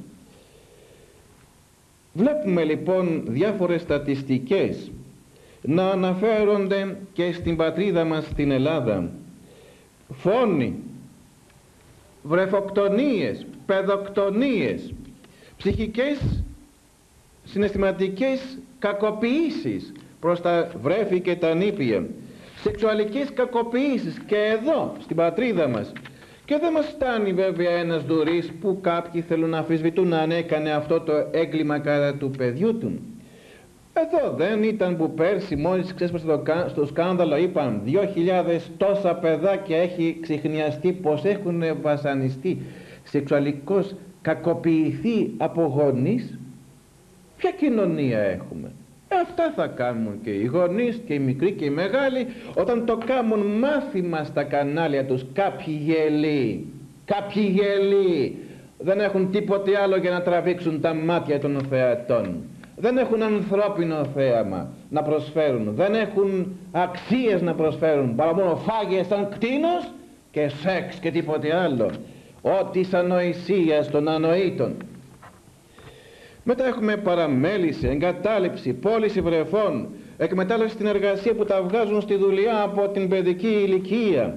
Βλέπουμε λοιπόν διάφορες στατιστικές να αναφέρονται και στην πατρίδα μας στην Ελλάδα. Φόνοι, βρεφοκτονίες, παιδοκτονίες, ψυχικές συναισθηματικές κακοποιήσεις προς τα βρέφη και τα νήπια, σεξουαλικές κακοποιήσεις και εδώ στην πατρίδα μας. Και δεν μας φτάνει βέβαια ένας δουρής που κάποιοι θέλουν να αμφισβητούν αν έκανε αυτό το έγκλημα κατά του παιδιού του. Εδώ δεν ήταν που πέρσι μόλις ξέσπασε το, στο σκάνδαλο, είπαν δύο χιλιάδες τόσα παιδάκια έχει ξεχνιαστεί πως έχουν βασανιστεί, σεξουαλικώς κακοποιηθεί από γονείς. Ποια κοινωνία έχουμε? Ε, αυτά θα κάνουν και οι γονείς και οι μικροί και οι μεγάλοι όταν το κάνουν μάθημα στα κανάλια τους κάποιοι γελοί. Κάποιοι γελοί δεν έχουν τίποτε άλλο για να τραβήξουν τα μάτια των θεατών. Δεν έχουν ανθρώπινο θέαμα να προσφέρουν, δεν έχουν αξίες να προσφέρουν, παρά μόνο φάγες σαν κτήνος και σεξ και τίποτε άλλο. Ό,τι σαν ανοησίας των ανοήτων. Μετά έχουμε παραμέληση, εγκατάλειψη, πώληση βρεφών, εκμετάλλευση στην εργασία που τα βγάζουν στη δουλειά από την παιδική ηλικία.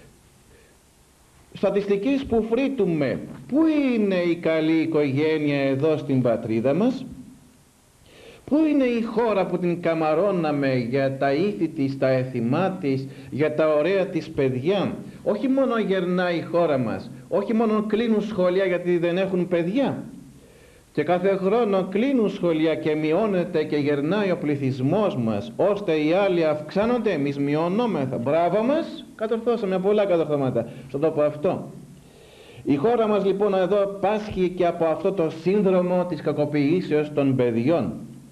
Στατιστικής που φρύτουμε. Πού είναι η καλή οικογένεια εδώ στην πατρίδα μας? Πού είναι η χώρα που την καμαρώναμε για τα ήθη της, τα έθιμά της, για τα ωραία της παιδιά? Όχι μόνο γερνάει η χώρα μας, όχι μόνο κλείνουν σχολεία γιατί δεν έχουν παιδιά, και κάθε χρόνο κλείνουν σχολεία και μειώνεται και γερνάει ο πληθυσμός μας, ώστε οι άλλοι αυξάνονται, εμείς μειωνόμεθα. Μπράβο μας, κατορθώσαμε πολλά κατορθώματα στον τόπο αυτό. Η χώρα μας λοιπόν εδώ πάσχει και από αυτό το σύνδρομο της κακοποιήσεως των παιδιών.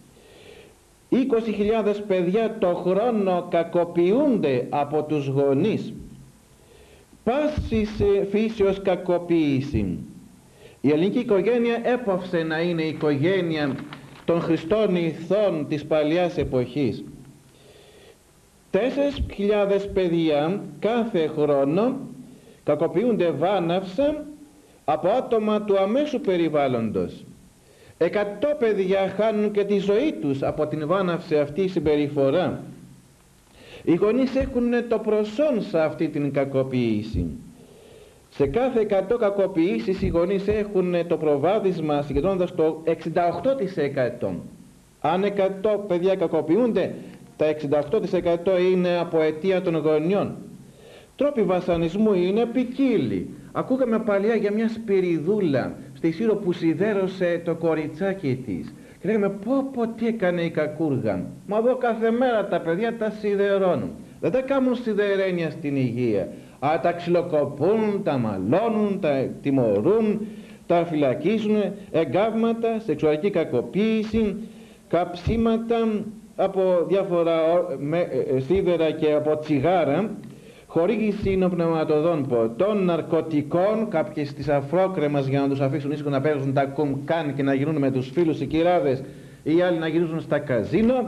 είκοσι χιλιάδες παιδιά το χρόνο κακοποιούνται από τους γονείς. Πάσης φύσεως κακοποίηση. Η ελληνική οικογένεια έπαυσε να είναι η οικογένεια των Χριστών ηθών της παλιάς εποχής. Τέσσερις χιλιάδες παιδιά κάθε χρόνο κακοποιούνται βάναυσα από άτομα του αμέσου περιβάλλοντος. Εκατό παιδιά χάνουν και τη ζωή τους από την βάναυση αυτή συμπεριφορά. Οι γονείς έχουν το προσόν σε αυτή την κακοποίηση. Σε κάθε εκατό κακοποιήσεις οι γονείς έχουν το προβάδισμα συγκεντρώνοντας το εξήντα οκτώ τοις εκατό. Αν εκατό παιδιά κακοποιούνται, τα εξήντα οκτώ τοις εκατό είναι από αιτία των γονιών. Τρόποι βασανισμού είναι ποικίλοι. Ακούγαμε παλιά για μια σπυριδούλα στη Σύρο που σιδέρωσε το κοριτσάκι της. Και λέγαμε πω πω τι έκανε η κακούργα. Μα εδώ κάθε μέρα τα παιδιά τα σιδερώνουν. Δεν τα κάνουν σιδερένια στην υγεία. Αλλά τα ξυλοκοπούν, τα μαλώνουν, τα τιμωρούν, τα φυλακίζουν, εγκάβματα, σεξουαλική κακοποίηση, καψίματα από διάφορα σίδερα και από τσιγάρα, χορήγηση νοπνευματοδών ποτών, ναρκωτικών, κάποιες τις αφρόκρεμας για να τους αφήσουν ήσυχο να παίζουν τα κουμκάν και να γίνουν με τους φίλους οι κυράδες, οι άλλοι να γυρίζουν στα καζίνο,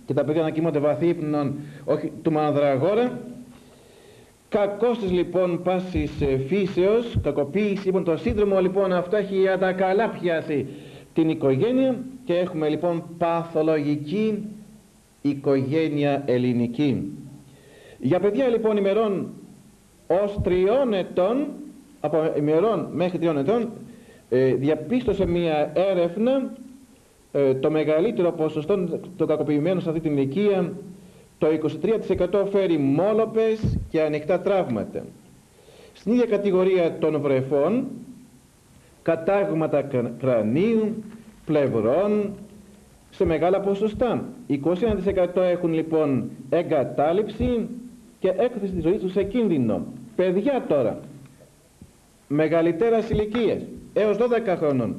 και τα παιδιά να κοιμούνται βαθύ ύπνον, όχι του μανδραγόρα. Κακός της λοιπόν πάσης φύσεως, κακοποίηση, λοιπόν το σύνδρομο λοιπόν αυτό έχει για τα καλά πιάσει την οικογένεια και έχουμε λοιπόν παθολογική οικογένεια ελληνική. Για παιδιά λοιπόν ημερών ως τριών ετών, από ημερών μέχρι τριών ετών, ε, διαπίστωσε μια έρευνα ε, το μεγαλύτερο ποσοστό των κακοποιημένων σε αυτή την ηλικία, το είκοσι τρία τοις εκατό φέρει μόλοπες και ανοιχτά τραύματα. Στην ίδια κατηγορία των βρεφών, κατάγματα κρανίου, πλευρών, σε μεγάλα ποσοστά. είκοσι ένα τοις εκατό έχουν λοιπόν εγκατάλειψη και έκθεση της ζωής τους σε κίνδυνο. Παιδιά τώρα, μεγαλύτερας ηλικίας, έως δώδεκα χρονών,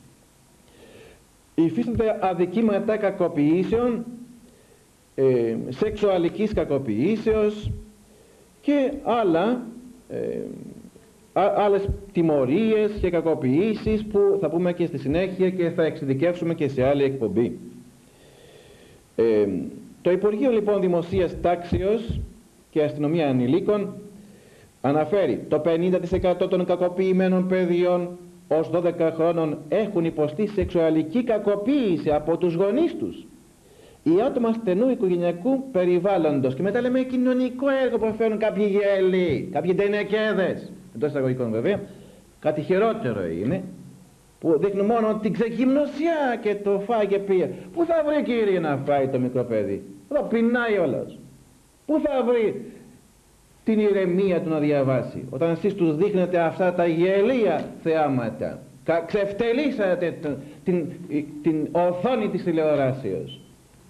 υφίστανται αδικήματα κακοποιήσεων, ε, σεξουαλικής κακοποιήσεως και άλλα, ε, α, άλλες τιμωρίες και κακοποιήσεις που θα πούμε και στη συνέχεια και θα εξειδικεύσουμε και σε άλλη εκπομπή. Ε, το Υπουργείο λοιπόν Δημοσίας Τάξεως και Αστυνομία Ανηλίκων αναφέρει το πενήντα τοις εκατό των κακοποιημένων παιδιών ως δώδεκα χρόνων έχουν υποστεί σεξουαλική κακοποίηση από τους γονείς τους ή άτομα στενού οικογενειακού περιβάλλοντος. Και μετά λέμε κοινωνικό έργο που φέρνουν κάποιοι γέλοι, κάποιοι τενεκέδες, εντός εισαγωγικών βέβαια. Κάτι χειρότερο είναι που δείχνουν μόνο την ξεκυμνωσιά και το φάει και πήγε. Πού θα βρει κύριε να φάει το μικρό παιδί? Εδώ πεινάει όλος. Πού θα βρει την ηρεμία του να διαβάσει, όταν εσείς τους δείχνετε αυτά τα γελία θεάματα, ξεφτελίσατε την, την, την οθόνη της τηλεοράσεως.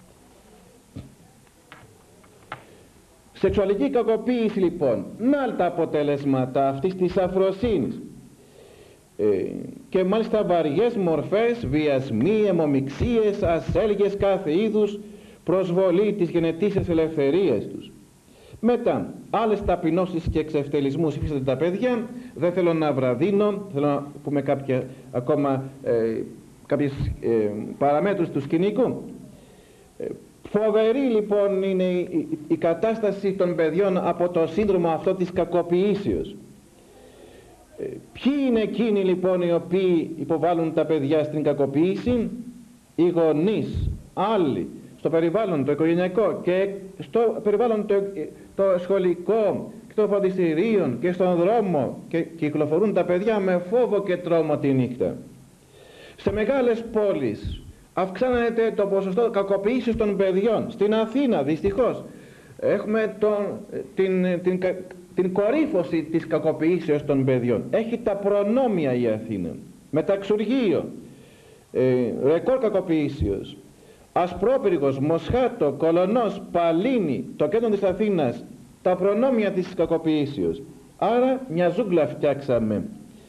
Σεξουαλική κακοποίηση λοιπόν, να τα αποτελέσματα αυτής της αφροσύνης, ε, και μάλιστα βαριές μορφές, βιασμοί, αιμομιξίες, ασέλγες κάθε είδους, προσβολή της γενετήσιας ελευθερίας τους. Μετά, άλλες ταπεινώσεις και εξευτελισμούς υφίστανται τα παιδιά. Δεν θέλω να βραδύνω, θέλω να πούμε κάποια ακόμα ε, κάποιες ε, παραμέτρους του σκηνικού. Ε, φοβερή λοιπόν είναι η, η, η κατάσταση των παιδιών από το σύνδρομο αυτό της κακοποιήσεως. Ε, ποιοι είναι εκείνοι λοιπόν οι οποίοι υποβάλλουν τα παιδιά στην κακοποίηση? Οι γονείς, άλλοι, στο περιβάλλον το οικογενειακό και στο περιβάλλον το, το σχολικό και των φροντιστηρίων και στον δρόμο, και κυκλοφορούν τα παιδιά με φόβο και τρόμο τη νύχτα. Σε μεγάλες πόλεις αυξάνεται το ποσοστό κακοποίησης των παιδιών. Στην Αθήνα δυστυχώς έχουμε τον, την, την, την, την κορύφωση της κακοποίησεως των παιδιών. Έχει τα προνόμια η Αθήνα, μεταξουργείο, ε, ρεκόρ κακοποίησεως. Ασπρόπυργος, Μοσχάτο, Κολωνός, Παλίνη, το κέντρο της Αθήνας, τα προνόμια της κακοποίησεως. Άρα μια ζούγκλα φτιάξαμε.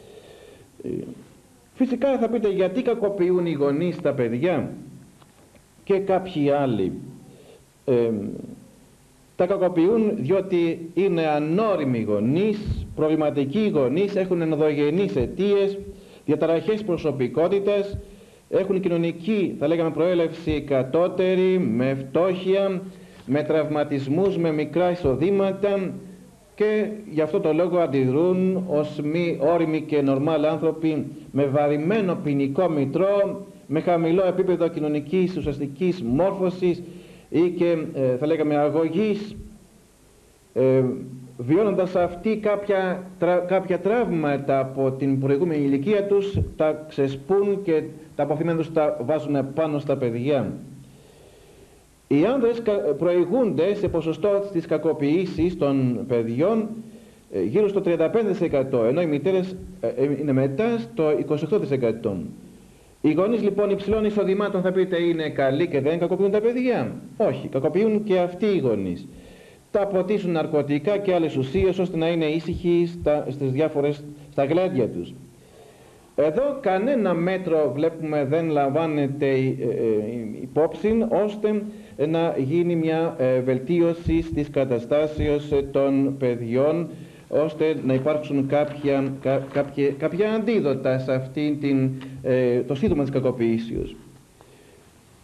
Φυσικά θα πείτε γιατί κακοποιούν οι γονείς τα παιδιά και κάποιοι άλλοι. Ε, τα κακοποιούν διότι είναι ανώριμοι γονείς, προβληματικοί γονείς, έχουν ενδογενείς αιτίες, διαταραχές προσωπικότητας, έχουν κοινωνική, θα λέγαμε, προέλευση κατώτερη, με φτώχεια, με τραυματισμούς, με μικρά εισοδήματα και γι' αυτό το λόγο αντιδρούν ως μη όριμοι και νορμάλ άνθρωποι με βαρημένο ποινικό μητρό, με χαμηλό επίπεδο κοινωνικής ουσιαστικής μόρφωσης ή και ε, θα λέγαμε αγωγής, ε, βιώνοντας αυτοί κάποια, τρα, κάποια τραύματα από την προηγούμενη ηλικία τους, τα ξεσπούν και τα αποθυμένα τους τα βάζουν πάνω στα παιδιά. Οι άνδρες προηγούνται σε ποσοστό της κακοποίησης των παιδιών γύρω στο τριάντα πέντε τοις εκατό, ενώ οι μητέρες είναι μετά στο είκοσι οκτώ τοις εκατό. Οι γονείς λοιπόν υψηλών εισοδημάτων θα πείτε είναι καλοί και δεν κακοποιούν τα παιδιά? Όχι, κακοποιούν και αυτοί οι γονείς. Τα ποτίσουν ναρκωτικά και άλλες ουσίες ώστε να είναι ήσυχοι στα, στις διάφορες, στα γλέντια τους. Εδώ κανένα μέτρο βλέπουμε δεν λαμβάνεται ε, ε, υπόψη ώστε να γίνει μια ε, βελτίωση της καταστάσεως των παιδιών, ώστε να υπάρξουν κάποια, κα, κάποια, κάποια αντίδοτα σε αυτήν την, ε, το σύνδρομο της κακοποίησεως.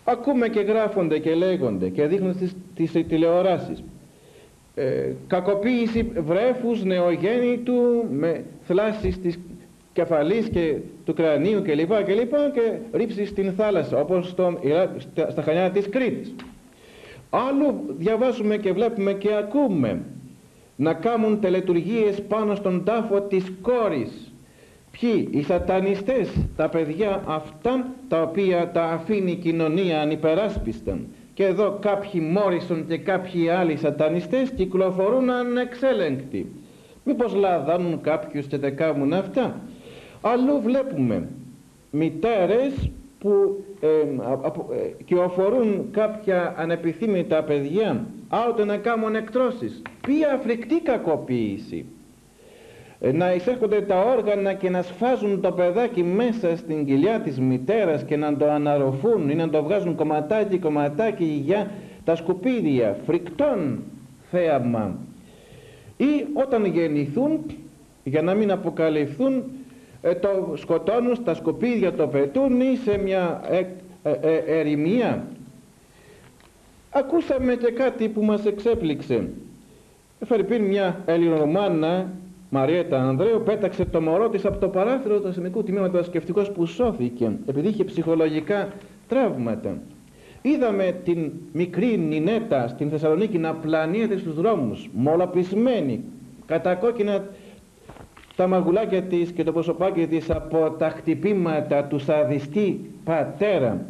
Ακούμε και γράφονται και λέγονται και δείχνουν στις, στις τηλεοράσεις. Ε, κακοποίηση βρέφους νεογέννητου με θλάσσεις της κεφαλής και του κρανίου κλπ. Και, και, και ρίψεις στην θάλασσα, όπως στο, στα, στα Χανιά της Κρήτης. Άλλου διαβάζουμε και βλέπουμε και ακούμε να κάνουν τελετουργίες πάνω στον τάφο της κόρης. Ποιοι? Οι σατανιστές, τα παιδιά αυτά τα οποία τα αφήνει η κοινωνία ανυπεράσπιστα. Και εδώ κάποιοι Μόρισον και κάποιοι άλλοι σατανιστές κυκλοφορούν ανεξέλεγκτοι. Μήπως λαδάνουν κάποιους και τα κάνουν αυτά? Αλλού βλέπουμε μητέρες που ε, ε, κυοφορούν κάποια ανεπιθύμητα παιδιά, άλλοτε να κάνουν εκτρώσεις. Ποια φρικτή κακοποίηση! Ε, να εισέρχονται τα όργανα και να σφάζουν το παιδάκι μέσα στην κοιλιά της μητέρας και να το αναρροφούν ή να το βγάζουν κομματάκι κομματάκι για τα σκουπίδια. Φρικτόν θέαμα. Ή όταν γεννηθούν, για να μην αποκαλυφθούν, ε, το σκοτώνουν στα σκουπίδια, το πετούν ή σε μια ε, ε, ε, ερημία. Ακούσαμε και κάτι που μας εξέπληξε. Φερειπίν μια Ελληνομάνα, Μαριέτα Ανδρέου, πέταξε το μωρό της από το παράθυρο του ασθενικού τμήματος σκευτικός που σώθηκε επειδή είχε ψυχολογικά τραύματα. Είδαμε την μικρή Νινέτα στην Θεσσαλονίκη να πλανιέται στους δρόμους, μολαπισμένη, κατακόκκινα τα μαγουλάκια της και το προσωπάκι της από τα χτυπήματα του σαδιστή πατέρα.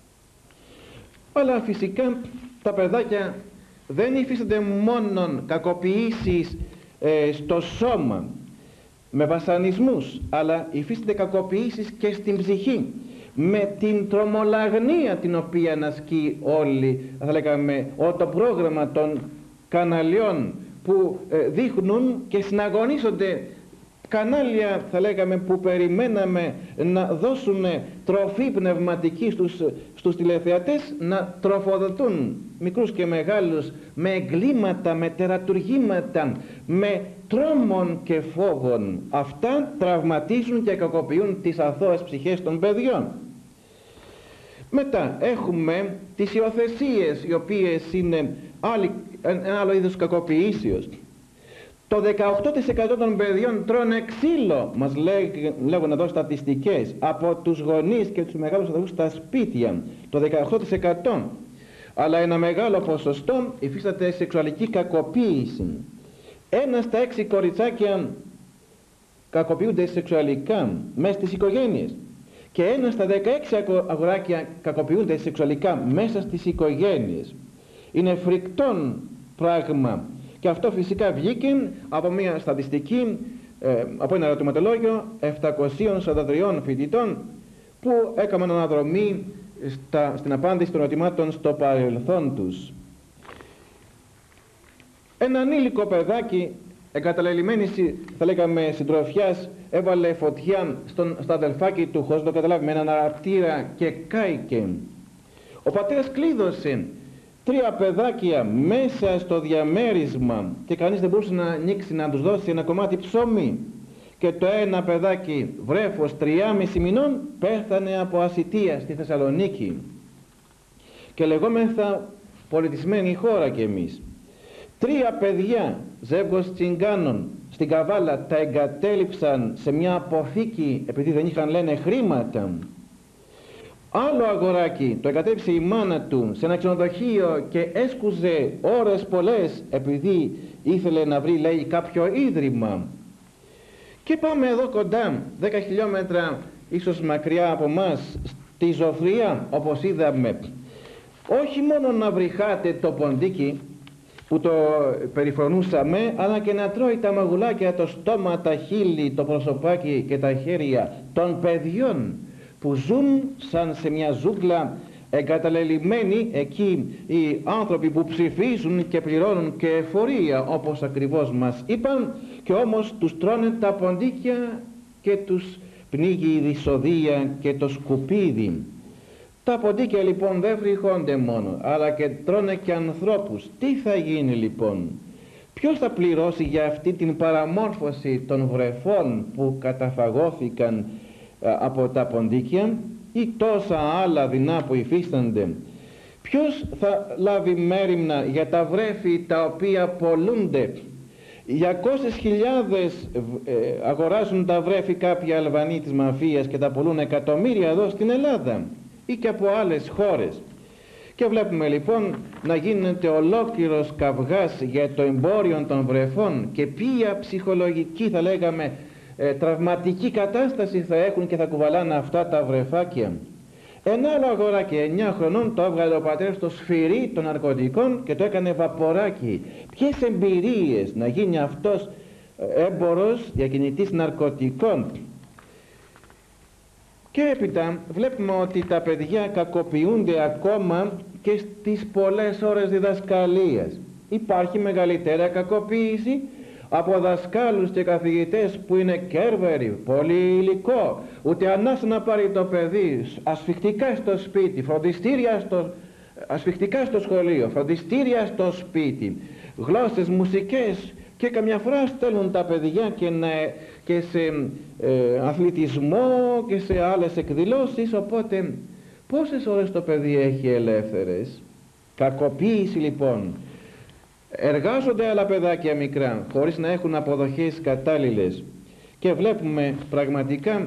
Αλλά φυσικά τα παιδάκια δεν υφίστανται μόνον κακοποιήσεις ε, στο σώμα με βασανισμούς, αλλά υφίστανται κακοποιήσεις και στην ψυχή, με την τρομολαγνία την οποία ασκεί όλη, θα λέγαμε, όλο το πρόγραμμα των καναλιών που ε, δείχνουν και συναγωνίζονται, κανάλια θα λέγαμε που περιμέναμε να δώσουν τροφή πνευματική στους, στους τηλεθεατές, να τροφοδοτούν μικρούς και μεγάλους με εγκλήματα, με τερατουργήματα, με τρόμων και φόβων. Αυτά τραυματίζουν και κακοποιούν τις αθώες ψυχές των παιδιών. Μετά έχουμε τις υιοθεσίες, οι οποίες είναι άλλη, ένα άλλο είδος κακοποιήσεως. Το δεκαοκτώ τοις εκατό των παιδιών τρώνε ξύλο, μας λέγουν εδώ στατιστικές, από τους γονείς και τους μεγάλους αδελφούς στα σπίτια. Το δεκαοκτώ τοις εκατό. Αλλά ένα μεγάλο ποσοστό υφίσταται σεξουαλική κακοποίηση. Ένα στα έξι κοριτσάκια κακοποιούνται σεξουαλικά μέσα στις οικογένειες. Και ένα στα δεκαέξι αγοράκια κακοποιούνται σεξουαλικά μέσα στις οικογένειες. Είναι φρικτόν πράγμα. Και αυτό φυσικά βγήκε από μια στατιστική, ε, από ένα ερωτηματολόγιο επτακόσιων σαράντα τριών φοιτητών που έκαναν αναδρομή στα, στην απάντηση των ερωτημάτων στο παρελθόν τους. Ένα ανήλικο παιδάκι εγκαταλελειμμένης, θα λέγαμε, συντροφιάς, έβαλε φωτιά στον, στο αδελφάκι του χωρίς να το καταλάβει με έναν αναπτήρα και κάηκε. Ο πατέρας κλείδωσε τρία παιδάκια μέσα στο διαμέρισμα και κανείς δεν μπορούσε να ανοίξει να τους δώσει ένα κομμάτι ψωμί. Και το ένα παιδάκι, βρέφος τριάμισι μηνών, πέθανε από ασιτεία στη Θεσσαλονίκη. Και λεγόμεθα πολιτισμένη χώρα κι εμείς. Τρία παιδιά, ζεύγος τσιγκάνων, στην Καβάλα τα εγκατέλειψαν σε μια αποθήκη επειδή δεν είχαν, λένε, χρήματα. Άλλο αγοράκι το εγκατέλειψε η μάνα του σε ένα ξενοδοχείο και έσκουζε ώρες πολλές επειδή ήθελε να βρει, λέει, κάποιο ίδρυμα. Και πάμε εδώ κοντά, δέκα χιλιόμετρα ίσως μακριά από μας, στη Ζωφρία, όπως είδαμε. Όχι μόνο να βρυχάτε το ποντίκι που το περιφρονούσαμε, αλλά και να τρώει τα μαγουλάκια, το στόμα, τα χείλη, το προσωπάκι και τα χέρια των παιδιών που ζουν σαν σε μια ζούγκλα εγκαταλελειμμένοι εκεί οι άνθρωποι που ψηφίζουν και πληρώνουν και εφορία, όπως ακριβώς μας είπαν, και όμως τους τρώνε τα ποντίκια και τους πνίγει η δυσοδεία και το σκουπίδι. Τα ποντίκια λοιπόν δεν φρυχώνται μόνο, αλλά και τρώνε και ανθρώπους. Τι θα γίνει λοιπόν? Ποιος θα πληρώσει για αυτή την παραμόρφωση των βρεφών που καταφαγώθηκαν από τα ποντίκια? ή τόσα άλλα δεινά που υφίστανται, ποιος θα λάβει μέριμνα για τα βρέφη τα οποία πολλούνται? Διακόσιες χιλιάδες ε, αγοράζουν τα βρέφη κάποιοι Αλβανοί της μαφίας και τα πολλούν εκατομμύρια εδώ στην Ελλάδα ή και από άλλες χώρες. Και βλέπουμε λοιπόν να γίνεται ολόκληρος καυγάς για το εμπόριο των βρεφών και ποια ψυχολογική, θα λέγαμε, ε, τραυματική κατάσταση θα έχουν και θα κουβαλάνε αυτά τα βρεφάκια. Ένα άλλο αγοράκι εννιά χρονών το έβγαλε ο πατέρας στο σφυρί των ναρκωτικών και το έκανε βαποράκι. Ποιες εμπειρίες να γίνει αυτός έμπορος, διακινητής ναρκωτικών. Και έπειτα βλέπουμε ότι τα παιδιά κακοποιούνται ακόμα και στις πολλές ώρες διδασκαλίας. Υπάρχει μεγαλύτερα κακοποίηση από δασκάλους και καθηγητές που είναι κέρβεροι, πολύ υλικό, ούτε ανάσα να πάρει το παιδί, ασφιχτικά στο σπίτι, φροντιστήρια στο, ασφιχτικά στο σχολείο, φροντιστήρια στο σπίτι, γλώσσες, μουσικές, και καμιά φορά στέλνουν τα παιδιά και, να, και σε ε, αθλητισμό και σε άλλες εκδηλώσεις. Οπότε πόσες ώρες το παιδί έχει ελεύθερες? Κακοποίηση λοιπόν. Εργάζονται άλλα παιδάκια μικρά χωρίς να έχουν αποδοχές κατάλληλες και βλέπουμε πραγματικά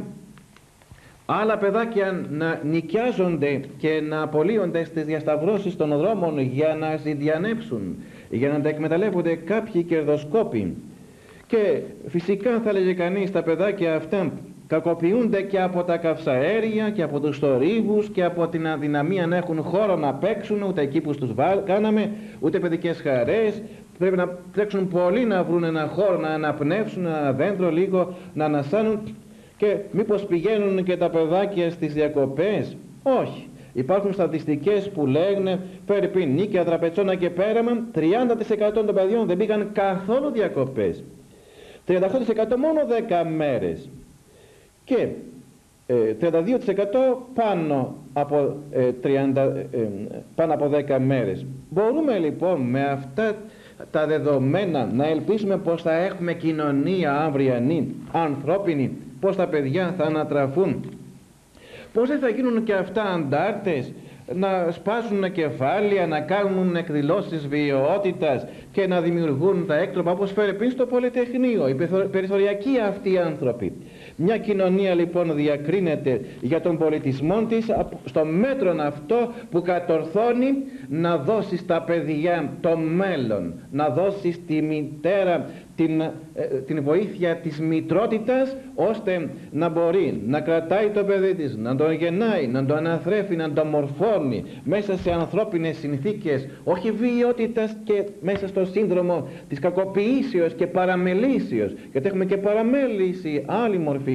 άλλα παιδάκια να νοικιάζονται και να απολύονται στις διασταυρώσεις των δρόμων για να ζητιανέψουν, για να τα εκμεταλλεύονται κάποιοι κερδοσκόποι. Και φυσικά θα λέγε κανείς τα παιδάκια αυτά κακοποιούνται και από τα καυσαέρια και από τους θορύβους και από την αδυναμία να έχουν χώρο να παίξουν, ούτε εκεί που τους κάναμε, ούτε παιδικές χαρές. Πρέπει να τρέξουν πολύ να βρουν ένα χώρο να αναπνεύσουν, ένα δέντρο λίγο να ανασάνουν. Και μήπως πηγαίνουν και τα παιδάκια στις διακοπές? Όχι. Υπάρχουν στατιστικές που λέγουν περίπου Νίκαια, Τραπετσόνα και Πέραμα, τριάντα τοις εκατό των παιδιών δεν πήγαν καθόλου διακοπές, τριάντα οκτώ τοις εκατό μόνο δέκα μέρες και ε, τριάντα δύο τοις εκατό πάνω από, ε, τριάντα, ε, πάνω από δέκα μέρες. Μπορούμε λοιπόν με αυτά τα δεδομένα να ελπίσουμε πως θα έχουμε κοινωνία αυριανή, ανθρώπινη, πως τα παιδιά θα ανατραφούν, πως δεν θα γίνουν και αυτά αντάρτες, να σπάσουν κεφάλια, να κάνουν εκδηλώσεις βιαιότητας και να δημιουργούν τα έκτροπα όπως φέρει πριν στο Πολυτεχνείο, οι περιθωριακοί αυτοί οι άνθρωποι. Μια κοινωνία λοιπόν διακρίνεται για τον πολιτισμό της στο μέτρο αυτό που κατορθώνει να δώσει στα παιδιά το μέλλον, να δώσει στη μητέρα την, ε, την βοήθεια της μητρότητας, ώστε να μπορεί να κρατάει το παιδί της, να το γεννάει, να το αναθρέφει, να το μορφώνει μέσα σε ανθρώπινες συνθήκες, όχι βιαιότητας και μέσα στο σύνδρομο της κακοποιήσεως και παραμελήσεως, γιατί έχουμε και παραμέληση, άλλη μορφή.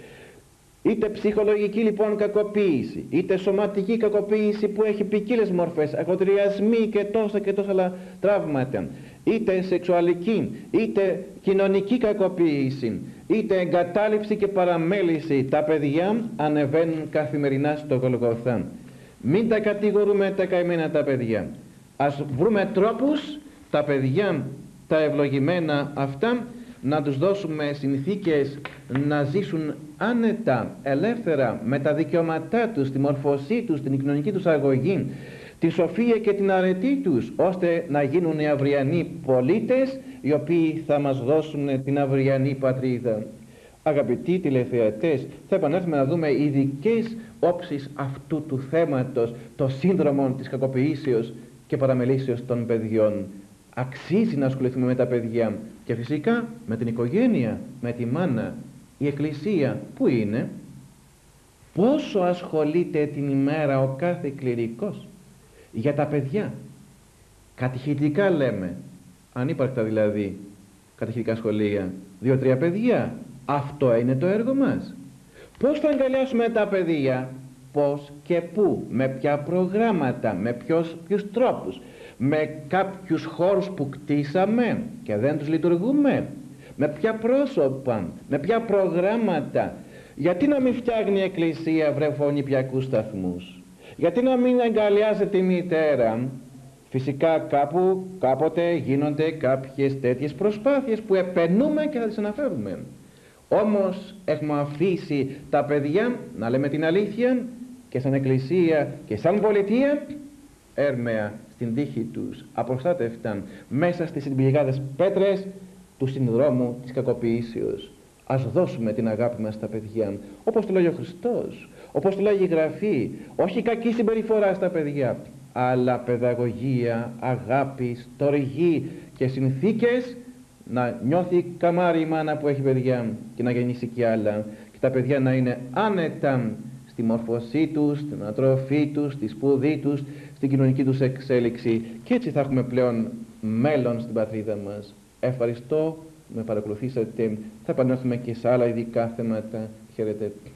Είτε ψυχολογική λοιπόν κακοποίηση, είτε σωματική κακοποίηση που έχει ποικίλες μορφές, ακροτηριασμοί και τόσα και τόσα άλλα τραύματα, είτε σεξουαλική, είτε κοινωνική κακοποίηση, είτε εγκατάλειψη και παραμέληση, τα παιδιά ανεβαίνουν καθημερινά στο Γολγοθά. Μην τα κατηγορούμε τα καημένα τα παιδιά. Ας βρούμε τρόπους τα παιδιά, τα ευλογημένα αυτά, να τους δώσουμε συνθήκες να ζήσουν άνετα, ελεύθερα, με τα δικαιώματά τους, τη μορφωσή τους, την κοινωνική τους αγωγή, τη σοφία και την αρετή τους, ώστε να γίνουν οι αυριανοί πολίτες, οι οποίοι θα μας δώσουν την αυριανή πατρίδα. Αγαπητοί τηλεθεατές, θα επανέλθουμε να δούμε ειδικές όψεις αυτού του θέματος, το σύνδρομο της κακοποιήσεως και παραμελήσεως των παιδιών. Αξίζει να ασχοληθούμε με τα παιδιά και φυσικά με την οικογένεια, με τη μάνα. Η Εκκλησία που είναι? Πόσο ασχολείται την ημέρα ο κάθε κληρικός για τα παιδιά? Κατηχητικά λέμε, ανύπαρκτα δηλαδή κατηχητικά σχολεία, δύο-τρία παιδιά. Αυτό είναι το έργο μας. Πώς θα αγκαλιάσουμε τα παιδιά? Πώς και πού? Με ποια προγράμματα? Με ποιους, ποιους τρόπους? Με κάποιους χώρους που κτίσαμε και δεν τους λειτουργούμε? Με ποια πρόσωπα? Με ποια προγράμματα? Γιατί να μην φτιάχνει η Εκκλησία βρεφονιπιακούς σταθμούς? Γιατί να μην αγκαλιάζει τη μητέρα? Φυσικά κάπου, κάποτε γίνονται κάποιες τέτοιες προσπάθειες που επενούμε και θα τις αναφέρουμε. Όμως έχουμε αφήσει τα παιδιά, να λέμε την αλήθεια, και σαν εκκλησία και σαν πολιτεία έρμεα στην τύχη τους απροστάτευταν μέσα στις συμπληγάδες πέτρες του συνδρόμου της κακοποιήσεως. Ας δώσουμε την αγάπη μας στα παιδιά, όπως το λέει ο Χριστός, όπως το λέει η Γραφή, όχι κακή συμπεριφορά στα παιδιά, αλλά παιδαγωγία, αγάπη, στοργή και συνθήκες να νιώθει καμάρι η μάνα που έχει παιδιά και να γεννήσει κι άλλα, και τα παιδιά να είναι άνετα στη μόρφωσή τους, στην ανατροφή τους, στη σπουδή τους, στην κοινωνική τους εξέλιξη, και έτσι θα έχουμε πλέον μέλλον στην πατρίδα μας. Ευχαριστώ, με παρακολουθήσατε. Θα επανέλθουμε και σε άλλα ειδικά θέματα. Χαίρετε.